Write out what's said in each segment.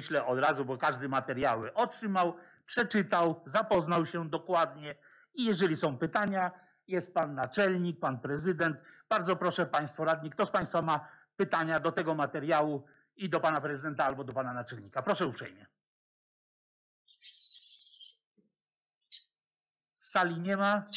myślę od razu, bo każdy materiały otrzymał, przeczytał, zapoznał się dokładnie i jeżeli są pytania, jest pan naczelnik, pan prezydent. Bardzo proszę państwo radni, kto z państwa ma pytania do tego materiału i do pana prezydenta albo do pana naczelnika? Proszę uprzejmie. Z sali nie ma?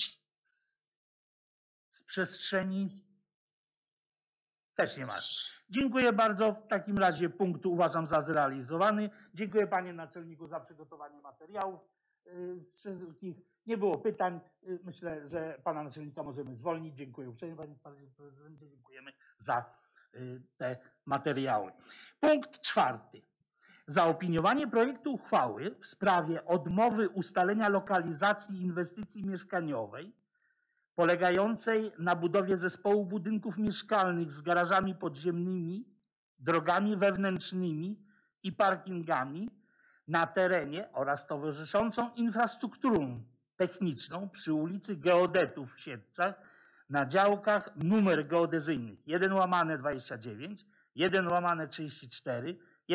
Z przestrzeni też nie ma. Dziękuję bardzo. W takim razie punkt uważam za zrealizowany. Dziękuję panie naczelniku za przygotowanie materiałów. Wszystkich nie było pytań. Myślę, że pana naczelnika możemy zwolnić. Dziękuję uprzejmie panie prezydencie. Dziękujemy za te materiały. Punkt 4. Zaopiniowanie projektu uchwały w sprawie odmowy ustalenia lokalizacji inwestycji mieszkaniowej polegającej na budowie zespołu budynków mieszkalnych z garażami podziemnymi, drogami wewnętrznymi i parkingami na terenie oraz towarzyszącą infrastrukturą techniczną przy ulicy Geodetów w Siedlcach na działkach numer geodezyjnych 1/29, 1/34,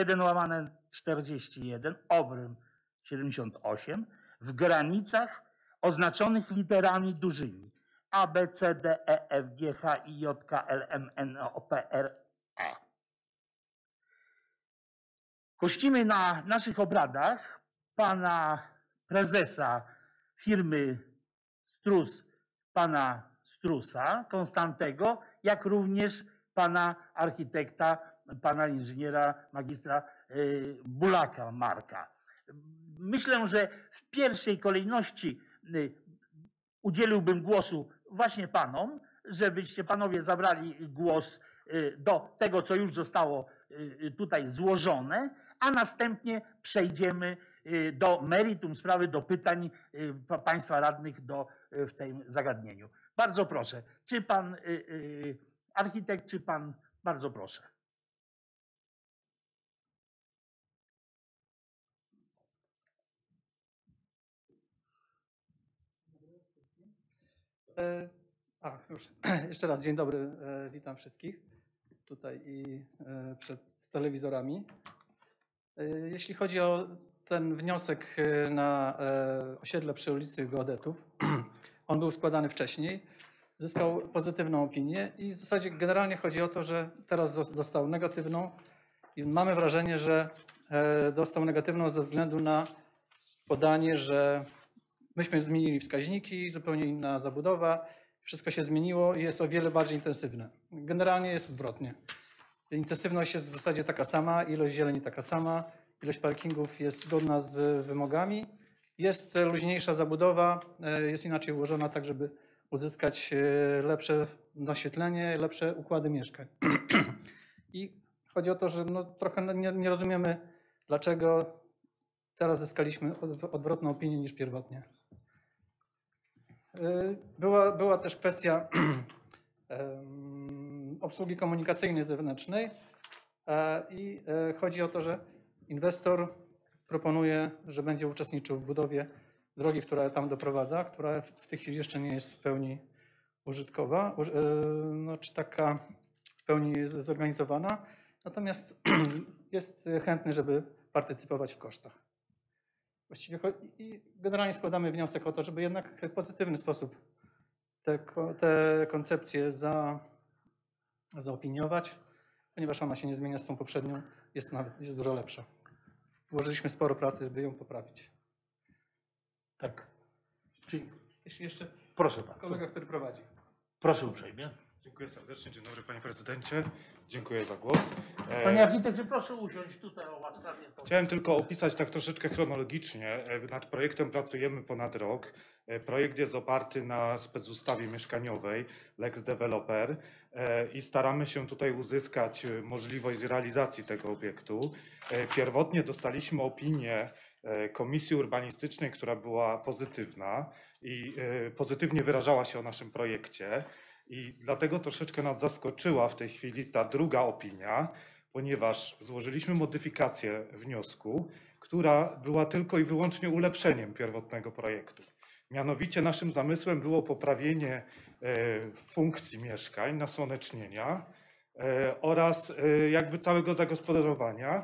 1/41, obręb 78 w granicach oznaczonych literami dużymi A, B, C, D, E, F, G, H, I, J, K, L, M, N, O, P, R, A. Gościmy na naszych obradach pana prezesa firmy Strus, pana Strusa, Konstantego, jak również pana architekta, pana inżyniera, magistra Bulaka Marka. Myślę, że w pierwszej kolejności udzieliłbym głosu właśnie panom, żebyście panowie zabrali głos do tego, co już zostało tutaj złożone, a następnie przejdziemy do meritum sprawy, do pytań państwa radnych w tym zagadnieniu. Bardzo proszę, czy pan architekt, czy pan, bardzo proszę. Już jeszcze raz dzień dobry, witam wszystkich tutaj i przed telewizorami. Jeśli chodzi o ten wniosek na osiedle przy ulicy Geodetów, on był składany wcześniej, zyskał pozytywną opinię i w zasadzie generalnie chodzi o to, że teraz dostał negatywną i mamy wrażenie, że dostał negatywną ze względu na podanie, że myśmy zmienili wskaźniki, zupełnie inna zabudowa, wszystko się zmieniło i jest o wiele bardziej intensywne. Generalnie jest odwrotnie. Intensywność jest w zasadzie taka sama, ilość zieleni taka sama, ilość parkingów jest zgodna z wymogami, jest luźniejsza zabudowa, jest inaczej ułożona tak, żeby uzyskać lepsze naświetlenie, lepsze układy mieszkań. I chodzi o to, że no, trochę nie rozumiemy, dlaczego teraz zyskaliśmy odwrotną opinię niż pierwotnie. Była też kwestia obsługi komunikacyjnej zewnętrznej i chodzi o to, że inwestor proponuje, że będzie uczestniczył w budowie drogi, która tam doprowadza, która w tej chwili jeszcze nie jest w pełni użytkowa, no, czy taka w pełni zorganizowana, natomiast jest chętny, żeby partycypować w kosztach. Właściwie i generalnie składamy wniosek o to, żeby jednak w pozytywny sposób te koncepcje zaopiniować, ponieważ ona się nie zmienia z tą poprzednią, jest dużo lepsza. Włożyliśmy sporo pracy, żeby ją poprawić. Tak. Czyli, jeśli jeszcze proszę bardzo. Kolega, który prowadzi. Proszę uprzejmie. Dziękuję serdecznie. Dzień dobry panie prezydencie. Dziękuję za głos. Panie architekcie, proszę usiąść tutaj o łaskawie. Chciałem tylko opisać tak troszeczkę chronologicznie. Nad projektem pracujemy ponad rok. Projekt jest oparty na specustawie mieszkaniowej Lex Developer i staramy się tutaj uzyskać możliwość realizacji tego obiektu. Pierwotnie dostaliśmy opinię Komisji Urbanistycznej, która była pozytywna i pozytywnie wyrażała się o naszym projekcie. I dlatego troszeczkę nas zaskoczyła w tej chwili ta druga opinia, ponieważ złożyliśmy modyfikację wniosku, która była tylko i wyłącznie ulepszeniem pierwotnego projektu. Mianowicie naszym zamysłem było poprawienie funkcji mieszkań, nasłonecznienia oraz jakby całego zagospodarowania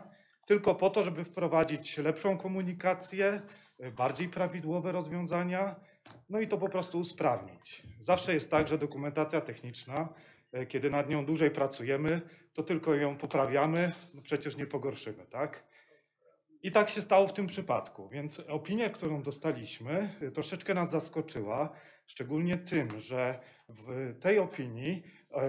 tylko po to, żeby wprowadzić lepszą komunikację, bardziej prawidłowe rozwiązania, no i to po prostu usprawnić. Zawsze jest tak, że dokumentacja techniczna, kiedy nad nią dłużej pracujemy, to tylko ją poprawiamy, no przecież nie pogorszymy, tak? I tak się stało w tym przypadku, więc opinia, którą dostaliśmy, troszeczkę nas zaskoczyła, szczególnie tym, że w tej opinii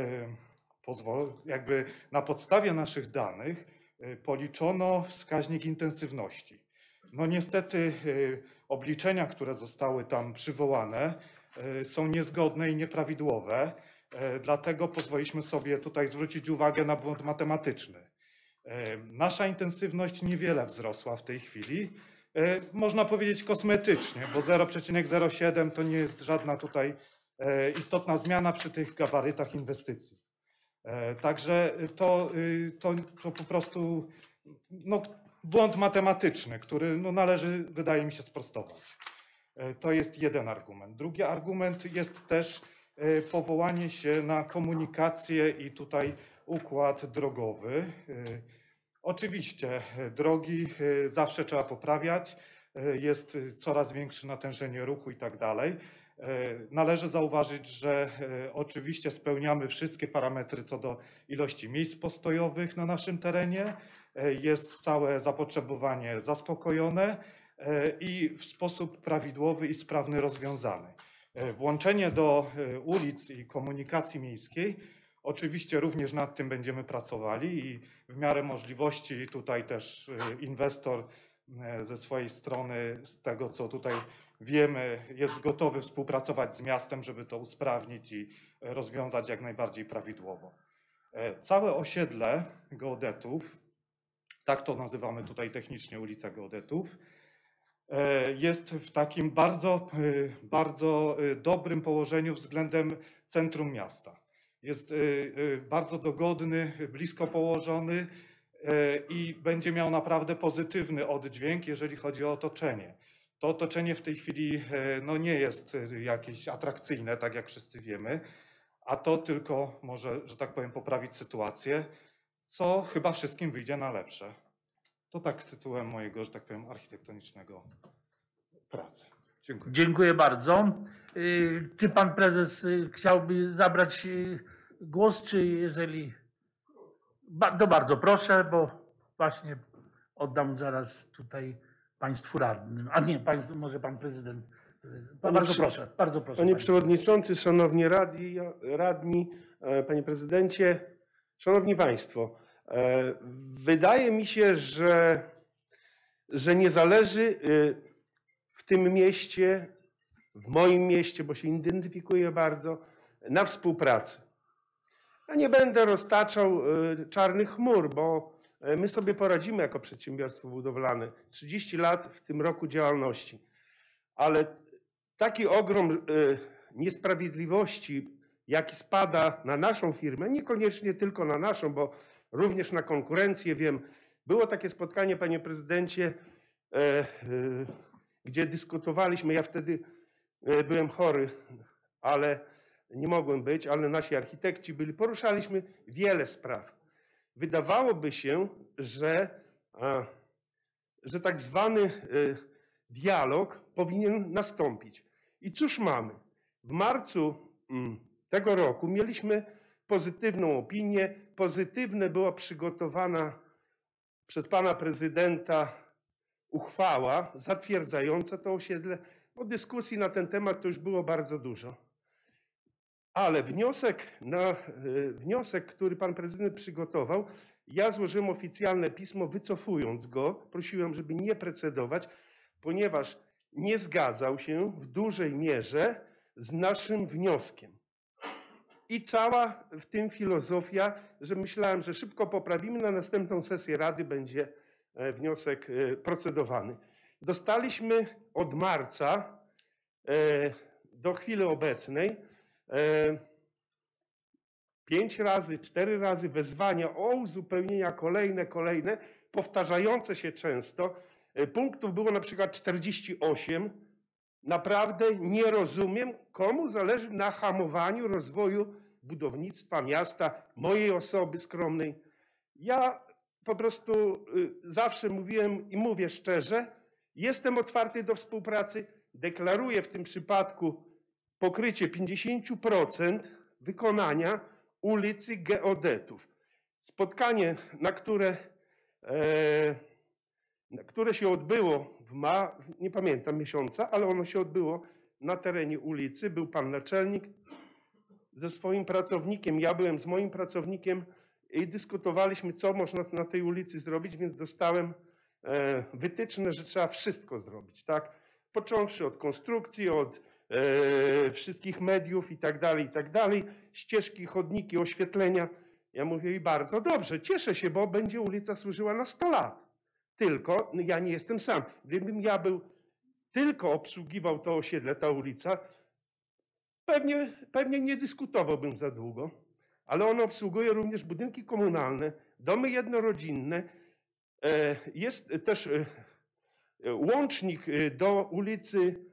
jakby na podstawie naszych danych policzono wskaźnik intensywności. No niestety obliczenia, które zostały tam przywołane, są niezgodne i nieprawidłowe, dlatego pozwoliliśmy sobie tutaj zwrócić uwagę na błąd matematyczny. Nasza intensywność niewiele wzrosła w tej chwili, można powiedzieć kosmetycznie, bo 0,07 to nie jest żadna tutaj istotna zmiana przy tych gabarytach inwestycji. Także to po prostu no, błąd matematyczny, który no, należy, wydaje mi się, sprostować. To jest jeden argument. Drugi argument jest też powołanie się na komunikację i tutaj układ drogowy. Oczywiście drogi zawsze trzeba poprawiać, jest coraz większe natężenie ruchu i tak dalej. Należy zauważyć, że oczywiście spełniamy wszystkie parametry co do ilości miejsc postojowych na naszym terenie. Jest całe zapotrzebowanie zaspokojone i w sposób prawidłowy i sprawny rozwiązany. Włączenie do ulic i komunikacji miejskiej, oczywiście również nad tym będziemy pracowali i w miarę możliwości tutaj też inwestor ze swojej strony, z tego co tutaj wiemy, jest gotowy współpracować z miastem, żeby to usprawnić i rozwiązać jak najbardziej prawidłowo. Całe osiedle geodetów, tak to nazywamy tutaj technicznie ulica Geodetów, jest w takim bardzo dobrym położeniu względem centrum miasta. Jest bardzo dogodny, blisko położony i będzie miał naprawdę pozytywny oddźwięk, jeżeli chodzi o otoczenie. To otoczenie w tej chwili no, nie jest jakieś atrakcyjne, tak jak wszyscy wiemy, a to tylko może, że tak powiem, poprawić sytuację, co chyba wszystkim wyjdzie na lepsze. To tak tytułem mojego, że tak powiem, architektonicznego pracy. Dziękuję. Dziękuję bardzo. Czy pan prezes chciałby zabrać głos, czy jeżeli... To bardzo proszę, bo właśnie oddam zaraz tutaj państwu radnym. A nie, może pan prezydent. Bardzo proszę, bardzo proszę. Panie Przewodniczący, Szanowni Radni, Panie Prezydencie, Szanowni Państwo, wydaje mi się, że nie zależy w tym mieście, w moim mieście, bo się identyfikuję bardzo, na współpracy. Ja nie będę roztaczał czarnych chmur, bo my sobie poradzimy jako przedsiębiorstwo budowlane. 30 lat w tym roku działalności. Ale taki ogrom niesprawiedliwości, jaki spada na naszą firmę, niekoniecznie tylko na naszą, bo również na konkurencję, wiem. Było takie spotkanie, panie prezydencie, gdzie dyskutowaliśmy, ja wtedy byłem chory, ale nie mogłem być, ale nasi architekci byli, poruszaliśmy wiele spraw. Wydawałoby się, że tak zwany dialog powinien nastąpić. I cóż mamy? W marcu tego roku mieliśmy pozytywną opinię. Pozytywne była przygotowana przez pana prezydenta uchwała zatwierdzająca to osiedle. Bo dyskusji na ten temat to już było bardzo dużo. Ale wniosek, który pan prezydent przygotował, ja złożyłem oficjalne pismo, wycofując go. Prosiłem, żeby nie precedować, ponieważ nie zgadzał się w dużej mierze z naszym wnioskiem. I cała w tym filozofia, że myślałem, że szybko poprawimy, na następną sesję Rady będzie wniosek procedowany. Dostaliśmy od marca do chwili obecnej 5 razy, 4 razy wezwania o uzupełnienia kolejne, powtarzające się często. Punktów było na przykład 48. Naprawdę nie rozumiem, komu zależy na hamowaniu rozwoju budownictwa miasta, mojej osoby skromnej. Ja po prostu zawsze mówiłem i mówię szczerze, jestem otwarty do współpracy, deklaruję w tym przypadku pokrycie 50% wykonania ulicy Geodetów. Spotkanie, które się odbyło nie pamiętam miesiąca, ale ono się odbyło na terenie ulicy. Był pan naczelnik ze swoim pracownikiem, ja byłem z moim pracownikiem i dyskutowaliśmy, co można na tej ulicy zrobić, więc dostałem wytyczne, że trzeba wszystko zrobić, tak? Począwszy od konstrukcji, od wszystkich mediów i tak dalej, ścieżki, chodniki, oświetlenia. Ja mówię i bardzo dobrze, cieszę się, bo będzie ulica służyła na 100 lat. Tylko ja nie jestem sam. Gdybym ja tylko obsługiwał to osiedle, ta ulica, pewnie nie dyskutowałbym za długo, ale on obsługuje również budynki komunalne, domy jednorodzinne. Jest też łącznik do ulicy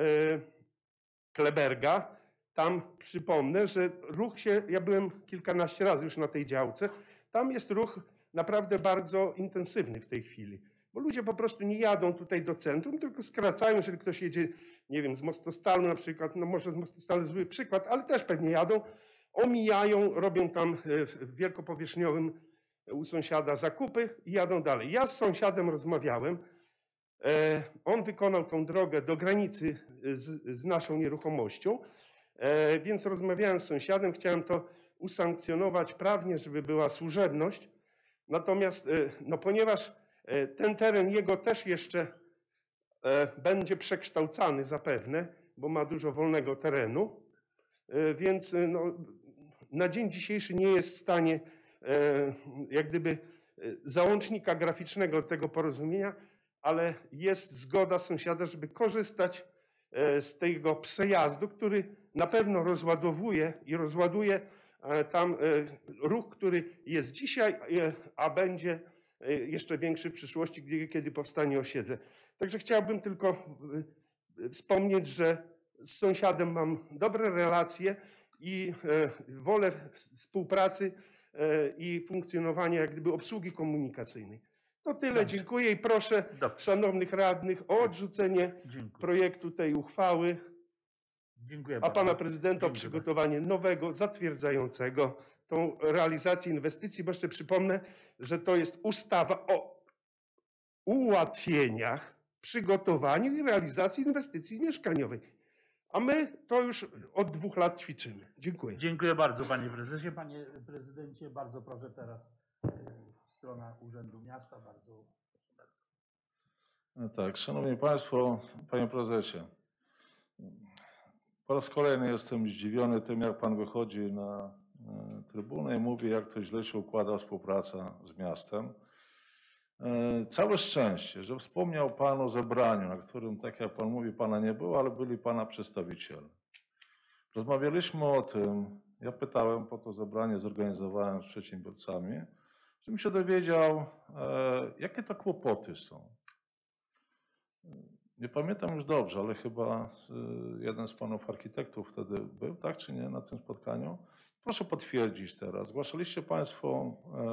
Kleberga. Tam przypomnę, że ruch ja byłem kilkanaście razy już na tej działce, tam jest ruch naprawdę bardzo intensywny w tej chwili, bo ludzie po prostu nie jadą tutaj do centrum, tylko skracają, jeżeli ktoś jedzie, nie wiem, z Mostostalu na przykład, no może z Mostostalu zły przykład, ale też pewnie jadą, omijają, robią tam w wielkopowierzchniowym u sąsiada zakupy i jadą dalej. Ja z sąsiadem rozmawiałem, on wykonał tą drogę do granicy z naszą nieruchomością, więc rozmawiałem z sąsiadem, chciałem to usankcjonować prawnie, żeby była służebność. Natomiast no, ponieważ ten teren jego też jeszcze będzie przekształcany zapewne, bo ma dużo wolnego terenu, więc no, na dzień dzisiejszy nie jest w stanie jak gdyby załącznika graficznego tego porozumienia, ale jest zgoda sąsiada, żeby korzystać z tego przejazdu, który na pewno rozładowuje i rozładuje tam ruch, który jest dzisiaj, a będzie jeszcze większy w przyszłości, kiedy powstanie osiedle. Także chciałbym tylko wspomnieć, że z sąsiadem mam dobre relacje i wolę współpracy i funkcjonowania jak gdyby obsługi komunikacyjnej. To tyle, Dobrze. dziękuję i proszę szanownych radnych o odrzucenie projektu tej uchwały, Dziękuję a bardzo. pana prezydenta o Dziękuję przygotowanie nowego, zatwierdzającego tą realizację inwestycji, bo jeszcze przypomnę, że to jest ustawa o ułatwieniach, przygotowaniu i realizacji inwestycji mieszkaniowej. A my to już od 2 lat ćwiczymy. Dziękuję. Dziękuję bardzo, panie prezesie. Panie prezydencie, bardzo proszę teraz strona Urzędu Miasta. Bardzo. No tak, szanowni państwo, panie prezesie. Po raz kolejny jestem zdziwiony tym, jak pan wychodzi na trybunę i mówi, jak to źle się układa współpraca z miastem. Całe szczęście, że wspomniał pan o zebraniu, na którym, tak jak pan mówi, pana nie było, ale byli pana przedstawiciele. Rozmawialiśmy o tym, ja pytałem, po to zebranie zorganizowałem z przedsiębiorcami, żebym się dowiedział, jakie to kłopoty są. Nie pamiętam już dobrze, ale chyba jeden z panów architektów wtedy był, tak czy nie, na tym spotkaniu. Proszę potwierdzić teraz. Zgłaszaliście państwo,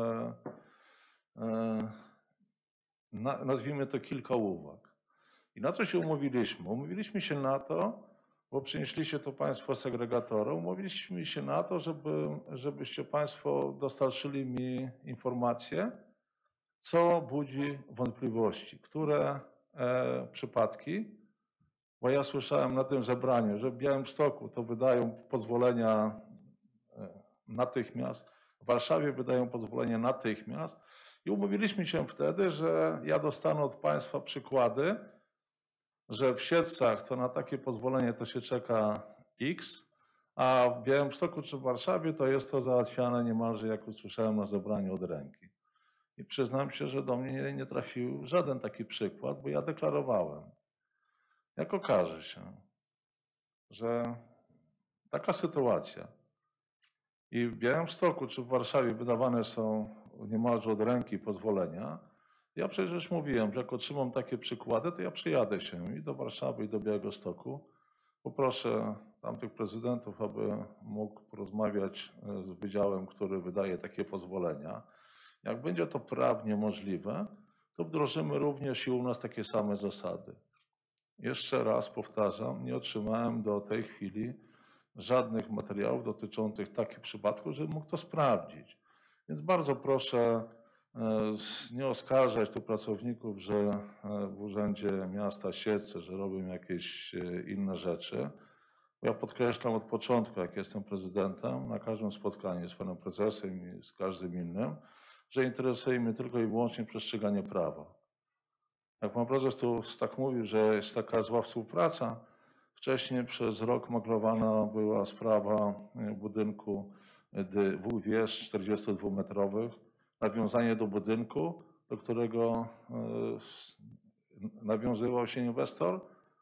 nazwijmy to, kilka uwag. I na co się umówiliśmy? Umówiliśmy się na to, bo przynieśliście to państwo segregatora, umówiliśmy się na to, żebyście państwo dostarczyli mi informacje, co budzi wątpliwości, które przypadki, bo ja słyszałem na tym zebraniu, że w Białymstoku to wydają pozwolenia natychmiast, w Warszawie wydają pozwolenia natychmiast i umówiliśmy się wtedy, że ja dostanę od państwa przykłady, że w Siedlcach to na takie pozwolenie to się czeka X, a w Białymstoku czy w Warszawie to jest to załatwiane niemalże, jak usłyszałem na zebraniu, od ręki. I przyznam się, że do mnie nie trafił żaden taki przykład, bo ja deklarowałem. Jak okaże się, że taka sytuacja i w Białymstoku czy w Warszawie wydawane są niemalże od ręki pozwolenia, ja przecież mówiłem, że jak otrzymam takie przykłady, to ja przyjadę się i do Warszawy, i do Białegostoku. Poproszę tamtych prezydentów, aby mógł porozmawiać z wydziałem, który wydaje takie pozwolenia. Jak będzie to prawnie możliwe, to wdrożymy również i u nas takie same zasady. Jeszcze raz powtarzam, nie otrzymałem do tej chwili żadnych materiałów dotyczących takich przypadków, żebym mógł to sprawdzić. Więc bardzo proszę nie oskarżać tu pracowników, że w Urzędzie Miasta Siedlce, że robią jakieś inne rzeczy. Ja podkreślam od początku, jak jestem prezydentem, na każdym spotkaniu z panem prezesem i z każdym innym, że interesuje mnie tylko i wyłącznie przestrzeganie prawa. Jak pan prezes tu tak mówił, że jest taka zła współpraca, wcześniej przez rok maglowana była sprawa budynku dwóch wież 42-metrowych, nawiązanie do budynku, do którego nawiązywał się inwestor.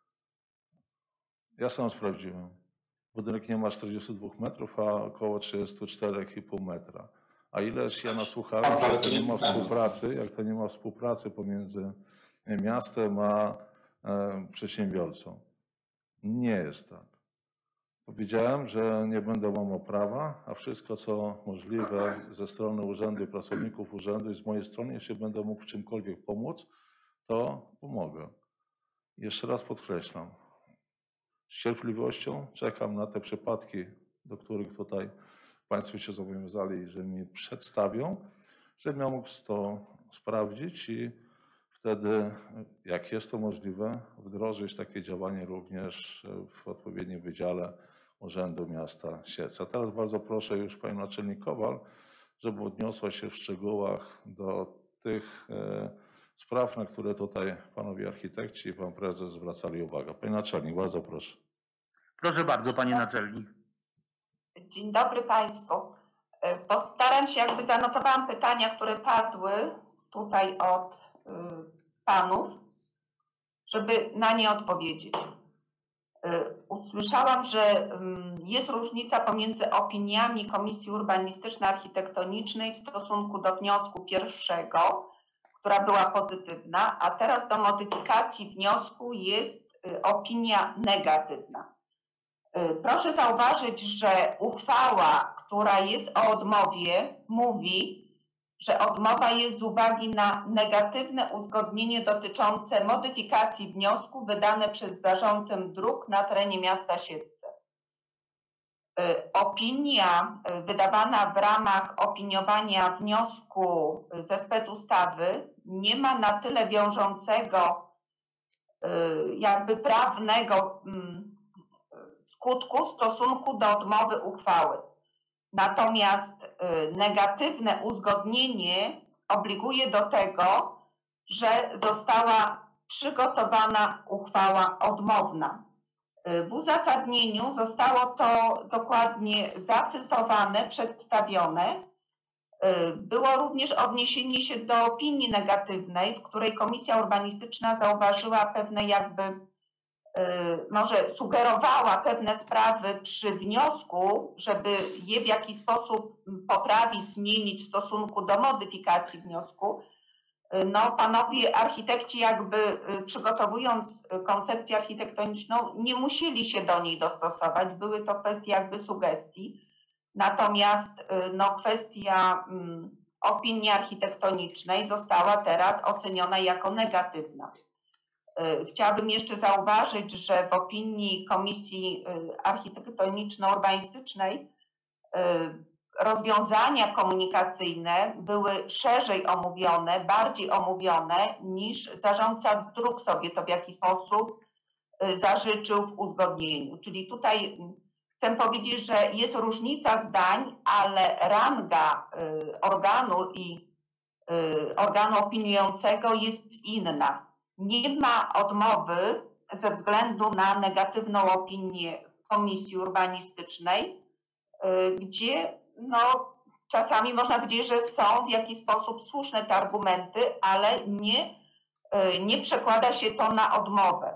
Ja sam sprawdziłem. Budynek nie ma 42 metrów, a około 34,5 metra. A ileż ja nasłuchałem, jak to nie ma współpracy pomiędzy miastem a przedsiębiorcą. Nie jest tak. Powiedziałem, że nie będę łamał prawa, a wszystko co możliwe ze strony urzędu i pracowników urzędu i z mojej strony, jeśli będę mógł w czymkolwiek pomóc, to pomogę. Jeszcze raz podkreślam, z cierpliwością czekam na te przypadki, do których tutaj Państwo się zobowiązali, że mi przedstawią, żebym ja mógł to sprawdzić i wtedy, jak jest to możliwe, wdrożyć takie działanie również w odpowiednim wydziale Urzędu Miasta Siedlce. A teraz bardzo proszę już Panią Naczelnik Kowal, żeby odniosła się w szczegółach do tych spraw, na które tutaj Panowie Architekci i Pan Prezes zwracali uwagę. Pani Naczelnik, bardzo proszę. Proszę bardzo, Pani Naczelnik. Dzień dobry Państwu. Postaram się, zanotowałam pytania, które padły tutaj od Panów, żeby na nie odpowiedzieć. Usłyszałam, że jest różnica pomiędzy opiniami Komisji Urbanistyczno-Architektonicznej w stosunku do wniosku pierwszego, która była pozytywna, a teraz do modyfikacji wniosku jest opinia negatywna. Proszę zauważyć, że uchwała, która jest o odmowie, mówi, że odmowa jest z uwagi na negatywne uzgodnienie dotyczące modyfikacji wniosku wydane przez zarządcę dróg na terenie miasta Siedlce. Opinia wydawana w ramach opiniowania wniosku ze specustawy nie ma na tyle wiążącego prawnego skutku w stosunku do odmowy uchwały. Natomiast negatywne uzgodnienie obliguje do tego, że została przygotowana uchwała odmowna. W uzasadnieniu zostało to dokładnie zacytowane, przedstawione. Było również odniesienie się do opinii negatywnej, w której Komisja Urbanistyczna zauważyła pewne może sugerowała pewne sprawy przy wniosku, żeby je w jakiś sposób poprawić, zmienić w stosunku do modyfikacji wniosku. No, panowie architekci przygotowując koncepcję architektoniczną nie musieli się do niej dostosować, były to kwestie sugestii. Natomiast kwestia opinii architektonicznej została teraz oceniona jako negatywna. Chciałabym jeszcze zauważyć, że w opinii Komisji Architektoniczno-Urbanistycznej rozwiązania komunikacyjne były szerzej omówione, bardziej omówione niż zarządca dróg sobie to w jakiś sposób zażyczył w uzgodnieniu. Czyli tutaj chcę powiedzieć, że jest różnica zdań, ale ranga organu opiniującego jest inna. Nie ma odmowy ze względu na negatywną opinię Komisji Urbanistycznej, gdzie czasami można powiedzieć, że są w jakiś sposób słuszne te argumenty, ale nie przekłada się to na odmowę.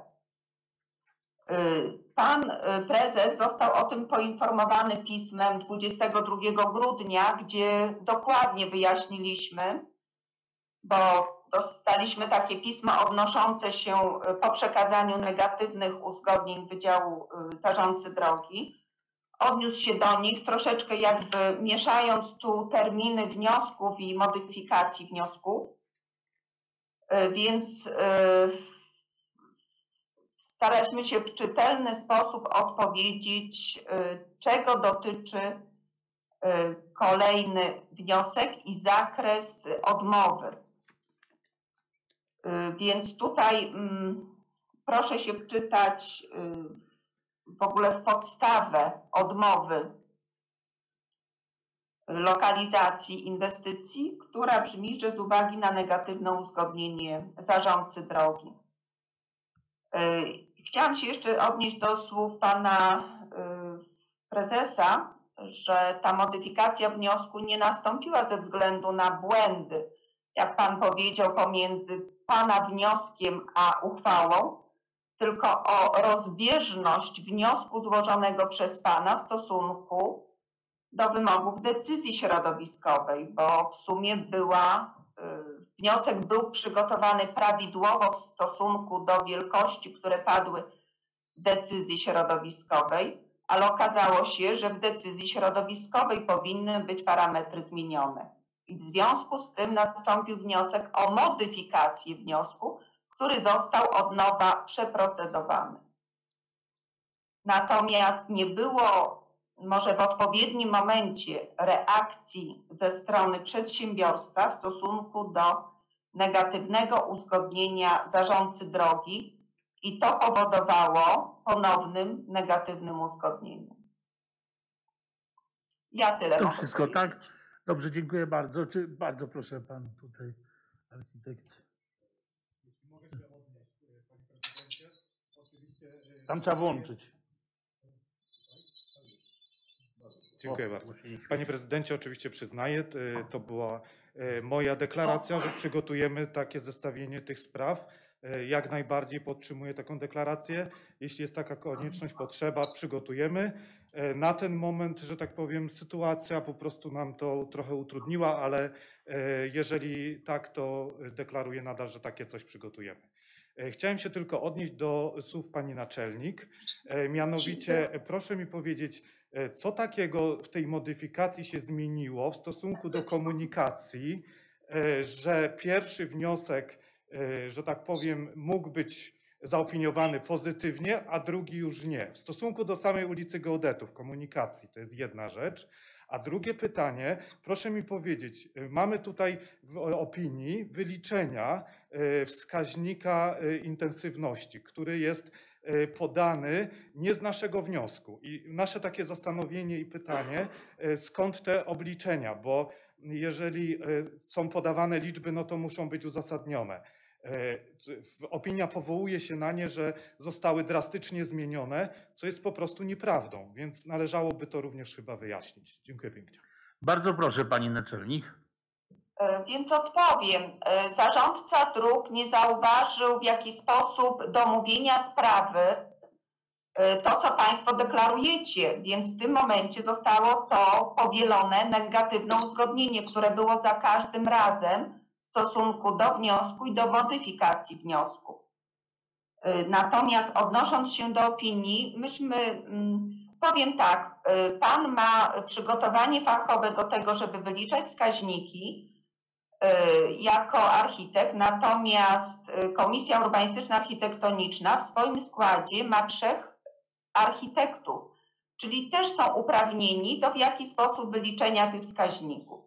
Pan prezes został o tym poinformowany pismem 22 grudnia, gdzie dokładnie wyjaśniliśmy, bo dostaliśmy takie pismo odnoszące się po przekazaniu negatywnych uzgodnień Wydziału Zarządcy Drogi. odniósł się do nich, troszeczkę jakby mieszając tu terminy wniosków i modyfikacji wniosków. Więc staraliśmy się w czytelny sposób odpowiedzieć, czego dotyczy kolejny wniosek i zakres odmowy. Więc tutaj proszę się wczytać w ogóle w podstawę odmowy lokalizacji inwestycji, która brzmi, że z uwagi na negatywne uzgodnienie zarządcy drogi. Chciałam się jeszcze odnieść do słów pana prezesa, że ta modyfikacja wniosku nie nastąpiła ze względu na błędy, jak pan powiedział, pomiędzy pana wnioskiem a uchwałą, tylko o rozbieżność wniosku złożonego przez pana w stosunku do wymogów decyzji środowiskowej, bo w sumie wniosek był przygotowany prawidłowo w stosunku do wielkości, które padły w decyzji środowiskowej, ale okazało się, że w decyzji środowiskowej powinny być parametry zmienione. I w związku z tym nastąpił wniosek o modyfikację wniosku, który został od nowa przeprocedowany. Natomiast nie było może w odpowiednim momencie reakcji ze strony przedsiębiorstwa w stosunku do negatywnego uzgodnienia zarządcy drogi i to powodowało ponownym negatywnym uzgodnieniem. Ja tyle To mogę wszystko, powiedzieć. tak? Dobrze, dziękuję bardzo. Bardzo proszę pan tutaj, architekt. Tam trzeba włączyć. Dziękuję bardzo. Panie prezydencie, oczywiście przyznaję, to była moja deklaracja, że przygotujemy takie zestawienie tych spraw. Jak najbardziej podtrzymuję taką deklarację. Jeśli jest taka konieczność, potrzeba, przygotujemy. Na ten moment, że tak powiem, sytuacja po prostu nam to trochę utrudniła, ale jeżeli tak, to deklaruję nadal, że takie coś przygotujemy. Chciałem się tylko odnieść do słów pani naczelnik. Mianowicie proszę mi powiedzieć, co takiego w tej modyfikacji się zmieniło w stosunku do komunikacji, że pierwszy wniosek, że tak powiem, mógł być zaopiniowany pozytywnie, a drugi już nie. W stosunku do samej ulicy Geodetów, komunikacji, to jest jedna rzecz. A drugie pytanie, proszę mi powiedzieć, mamy tutaj w opinii wyliczenia wskaźnika intensywności, który jest podany nie z naszego wniosku. I nasze takie zastanowienie i pytanie, skąd te obliczenia, bo jeżeli są podawane liczby, no to muszą być uzasadnione. Opinia powołuje się na nie, że zostały drastycznie zmienione, co jest po prostu nieprawdą, więc należałoby to również chyba wyjaśnić. Dziękuję pięknie. Bardzo proszę pani naczelnik. Więc odpowiem. Zarządca dróg nie zauważył, w jaki sposób do omówienia sprawy to, co państwo deklarujecie, więc w tym momencie zostało to powielone negatywne uzgodnienie, które było za każdym razem w stosunku do wniosku i do modyfikacji wniosku. Natomiast odnosząc się do opinii, powiem tak, pan ma przygotowanie fachowe do tego, żeby wyliczać wskaźniki jako architekt, natomiast Komisja Urbanistyczna Architektoniczna w swoim składzie ma 3 architektów, czyli też są uprawnieni do w jaki sposób wyliczenia tych wskaźników.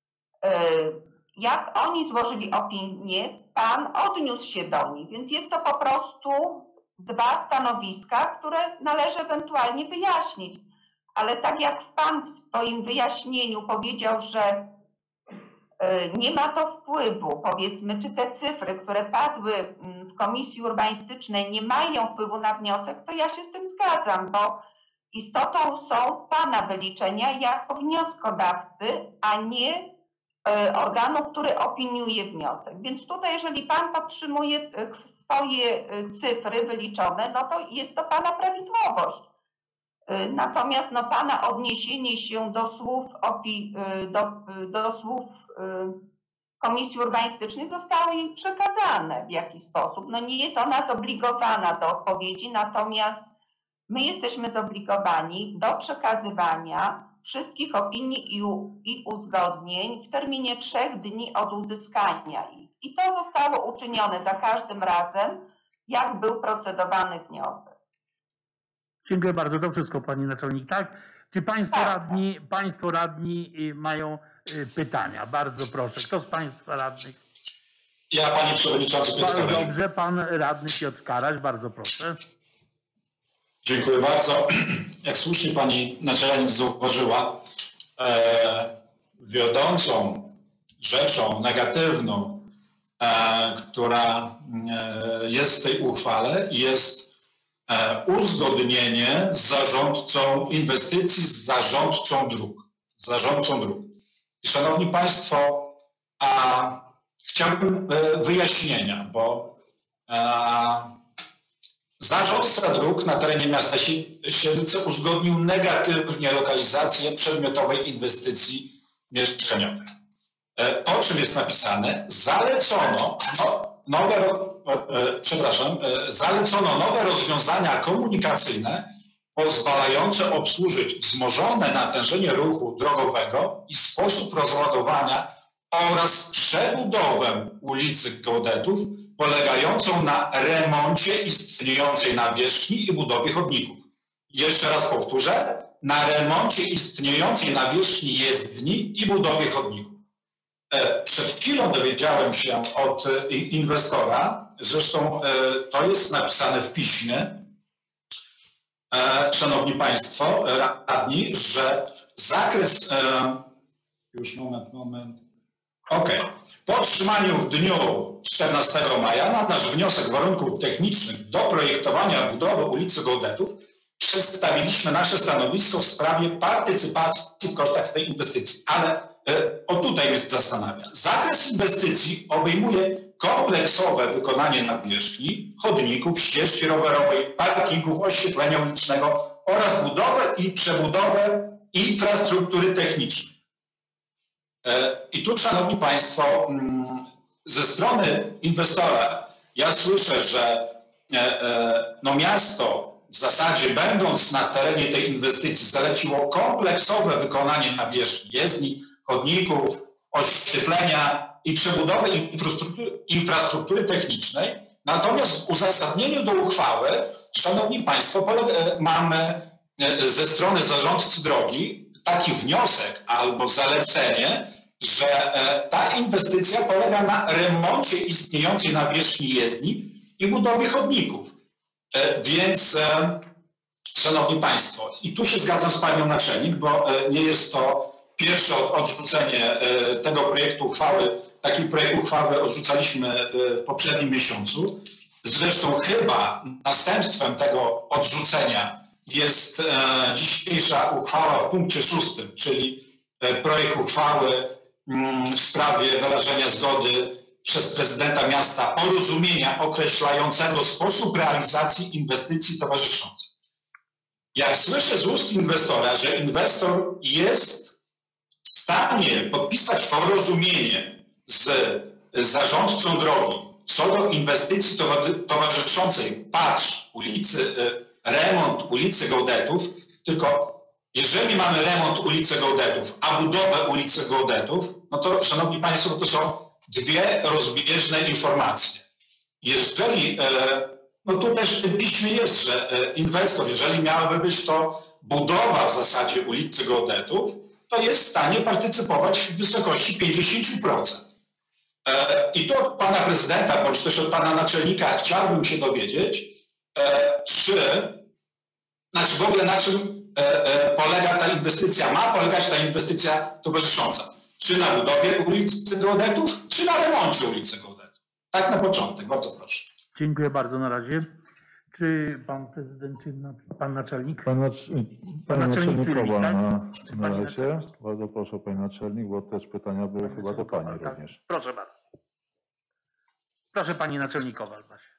Jak oni złożyli opinię, pan odniósł się do nich, więc jest to po prostu 2 stanowiska, które należy ewentualnie wyjaśnić. Ale tak jak pan w swoim wyjaśnieniu powiedział, że nie ma to wpływu, powiedzmy, czy te cyfry, które padły w Komisji Urbanistycznej nie mają wpływu na wniosek, to ja się z tym zgadzam, bo istotą są pana wyliczenia jako wnioskodawcy, a nie organu, który opiniuje wniosek. Więc tutaj, jeżeli pan podtrzymuje swoje cyfry wyliczone, no to jest to pana prawidłowość. Natomiast no, pana odniesienie się do słów, do słów Komisji Urbanistycznej zostało im przekazane w jakiś sposób. No, nie jest ona zobligowana do odpowiedzi, natomiast my jesteśmy zobligowani do przekazywania wszystkich opinii i uzgodnień w terminie 3 dni od uzyskania ich. I to zostało uczynione za każdym razem, jak był procedowany wniosek. Dziękuję bardzo. To wszystko, pani naczelnik, tak? Czy państwo radni mają pytania? Bardzo proszę. Kto z państwa radnych? Ja, panie przewodniczący Piotr Bardzo Karaś. dobrze. Pan radny Piotr Karaś. Bardzo proszę. Dziękuję bardzo. Jak słusznie pani naczelnik zauważyła, wiodącą rzeczą negatywną, która jest w tej uchwale, jest uzgodnienie z zarządcą inwestycji, z zarządcą dróg. I szanowni państwo, chciałbym wyjaśnienia, bo zarządca dróg na terenie miasta Siedlce uzgodnił negatywnie lokalizację przedmiotowej inwestycji mieszkaniowej. O czym jest napisane? Zalecono nowe rozwiązania komunikacyjne pozwalające obsłużyć wzmożone natężenie ruchu drogowego i sposób rozładowania oraz przebudowę ulicy Geodetów polegającą na remoncie istniejącej nawierzchni i budowie chodników. Jeszcze raz powtórzę, na remoncie istniejącej nawierzchni jezdni i budowie chodników. Przed chwilą dowiedziałem się od inwestora, zresztą to jest napisane w piśmie, szanowni państwo radni, że zakres, już moment. Okej. Po otrzymaniu w dniu 14 maja na nasz wniosek warunków technicznych do projektowania budowy ulicy Geodetów przedstawiliśmy nasze stanowisko w sprawie partycypacji w kosztach tej inwestycji. Ale o tutaj mnie zastanawia. Zakres inwestycji obejmuje kompleksowe wykonanie nawierzchni, chodników, ścieżki rowerowej, parkingów, oświetlenia ulicznego oraz budowę i przebudowę infrastruktury technicznej. I tu, szanowni państwo, ze strony inwestora ja słyszę, że miasto w zasadzie, będąc na terenie tej inwestycji, zaleciło kompleksowe wykonanie nawierzchni jezdni, chodników, oświetlenia i przebudowę infrastruktury technicznej. Natomiast w uzasadnieniu do uchwały, szanowni państwo, mamy ze strony zarządcy drogi taki wniosek albo zalecenie, że ta inwestycja polega na remoncie istniejącej nawierzchni jezdni i budowie chodników. Więc, szanowni państwo, i tu się zgadzam z panią naczelnik, bo nie jest to pierwsze odrzucenie tego projektu uchwały. Taki projekt uchwały odrzucaliśmy w poprzednim miesiącu. Zresztą chyba następstwem tego odrzucenia jest dzisiejsza uchwała w punkcie 6, czyli projekt uchwały w sprawie wyrażenia zgody przez prezydenta miasta porozumienia określającego sposób realizacji inwestycji towarzyszących. Jak słyszę z ust inwestora, że inwestor jest w stanie podpisać porozumienie z zarządcą drogi co do inwestycji towarzyszącej, patrz, remont ulicy Geodetów, tylko jeżeli mamy remont ulicy Geodetów, a budowę ulicy Geodetów, no to, szanowni państwo, to są dwie rozbieżne informacje. Jeżeli, no tu też w tym piśmie jest, że inwestor, jeżeli miałaby być to budowa w zasadzie ulicy Geodetów, to jest w stanie partycypować w wysokości 50%. I tu od pana prezydenta, bądź też od pana naczelnika chciałbym się dowiedzieć, w ogóle na czym polega ta inwestycja, ma polegać ta inwestycja towarzysząca. Czy na budowie ulicy Geodetów, czy na remoncie ulicy Geodetów. Tak na początek, bardzo proszę. Dziękuję bardzo na razie. Czy pan prezydent, czy pan naczelnik? Pani naczelnikowa tak? na razie. Bardzo proszę, pani naczelnik, bo też pytania były chyba do pani tak. również. Proszę bardzo. Proszę pani naczelnikowa.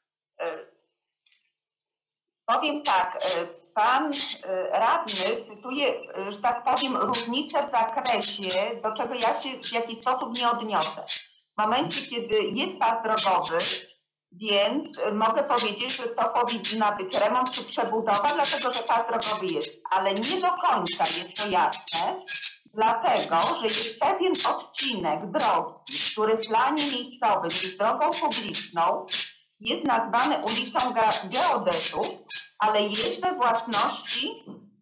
Powiem tak, pan radny cytuje, że tak powiem, różnicę w zakresie, do czego ja się w jakiś sposób nie odniosę. W momencie, kiedy jest pas drogowy Więc mogę powiedzieć, że to powinna być remont czy przebudowa, dlatego że pas drogowy jest. Ale nie do końca jest to jasne, dlatego że jest pewien odcinek drogi, który w planie miejscowym jest drogą publiczną, jest nazwany ulicą Geodetów, ale jest we własności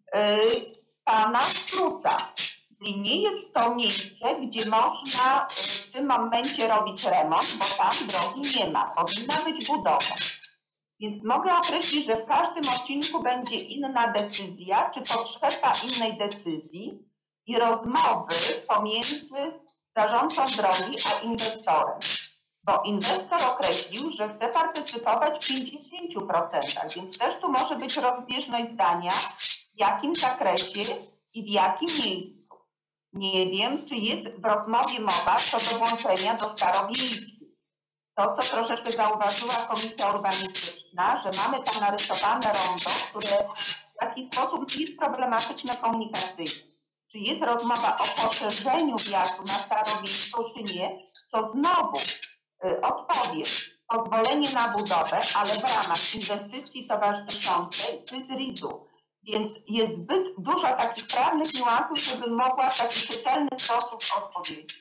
pana Struca. Czyli nie jest to miejsce, gdzie można w tym momencie robić remont, bo tam drogi nie ma. Powinna być budowa. Więc mogę określić, że w każdym odcinku będzie inna decyzja, czy potrzeba innej decyzji i rozmowy pomiędzy zarządcą drogi a inwestorem. Bo inwestor określił, że chce partycypować w 50%, więc też tu może być rozbieżność zdania, w jakim zakresie i w jakim miejscu. Nie wiem, czy jest w rozmowie mowa co do włączenia do starowiejskich. To, co troszeczkę zauważyła Komisja Urbanistyczna, że mamy tam narysowane rondo, które w jakiś sposób jest problematyczne komunikacyjnie. Czy jest rozmowa o poszerzeniu wjazdu na starowiejską, czy nie, co znowu odpowiem, pozwolenie na budowę, ale w ramach inwestycji towarzyszącej czy z RID-u. Więc jest zbyt dużo takich prawnych niuansów, żebym mogła w taki czytelny sposób odpowiedzieć.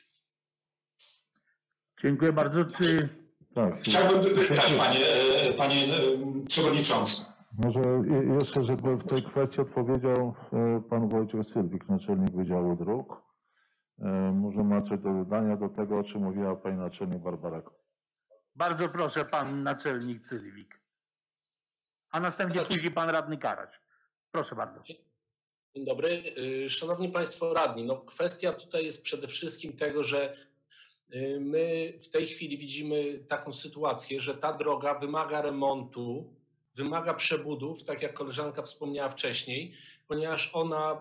Dziękuję bardzo. Chciałbym wypytać, panie przewodniczący. Może jeszcze, żeby w tej kwestii odpowiedział pan Wojciech Sylwik, naczelnik Wydziału Dróg. Może ma coś do dodania do tego, o czym mówiła pani naczelnik Barbara. Bardzo proszę, pan naczelnik Sylwik. A następnie później pan radny Karaś. Proszę bardzo. Dzień dobry. Szanowni Państwo radni, no kwestia tutaj jest przede wszystkim tego, że my w tej chwili widzimy taką sytuację, że ta droga wymaga remontu, wymaga przebudów, tak jak koleżanka wspomniała wcześniej, ponieważ ona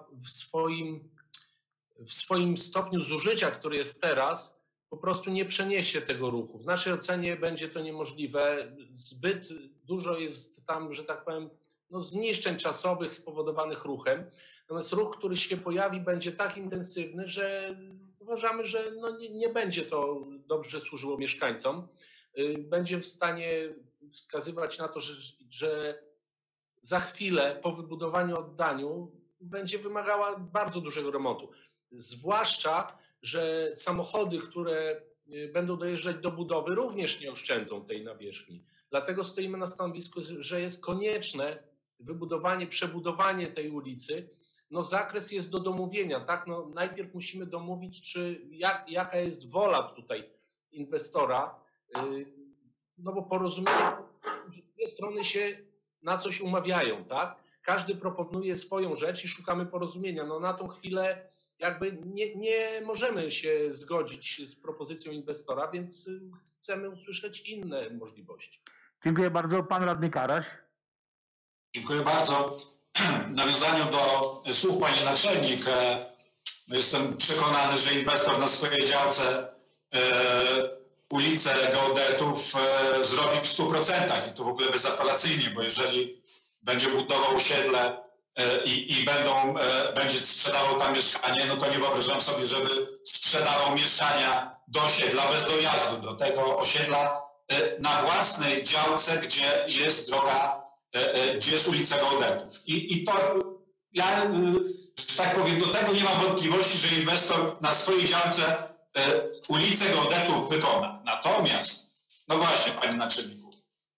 w swoim stopniu zużycia, który jest teraz, po prostu nie przeniesie tego ruchu. W naszej ocenie będzie to niemożliwe. Zbyt dużo jest tam, że tak powiem, zniszczeń czasowych spowodowanych ruchem. Natomiast ruch, który się pojawi, będzie tak intensywny, że uważamy, że nie będzie to dobrze służyło mieszkańcom. Będzie w stanie wskazywać na to, że za chwilę po wybudowaniu, oddaniu będzie wymagała bardzo dużego remontu. Zwłaszcza, że samochody, które będą dojeżdżać do budowy, również nie oszczędzą tej nawierzchni. Dlatego stoimy na stanowisku, że jest konieczne wybudowanie, przebudowanie tej ulicy. Zakres jest do domówienia, tak? Najpierw musimy domówić, jaka jest wola tutaj inwestora, bo porozumienie, że dwie strony się na coś umawiają, tak? Każdy proponuje swoją rzecz i szukamy porozumienia. Na tą chwilę jakby nie możemy się zgodzić z propozycją inwestora, więc chcemy usłyszeć inne możliwości. Dziękuję bardzo. Pan radny Karaś. Dziękuję bardzo. W nawiązaniu do słów pani naczelnik, jestem przekonany, że inwestor na swojej działce ulicę Geodetów zrobi w 100% i to w ogóle bezapelacyjnie, bo jeżeli będzie budował osiedle i będzie sprzedawał tam mieszkanie, no to nie wyobrażam sobie, żeby sprzedawał mieszkania do osiedla bez dojazdu do tego osiedla na własnej działce, gdzie jest droga, gdzie jest ulica Geodetów. I to ja, że tak powiem, do tego nie mam wątpliwości, że inwestor na swojej działce ulicę Geodetów wykona. Natomiast, no właśnie, panie naczelniku,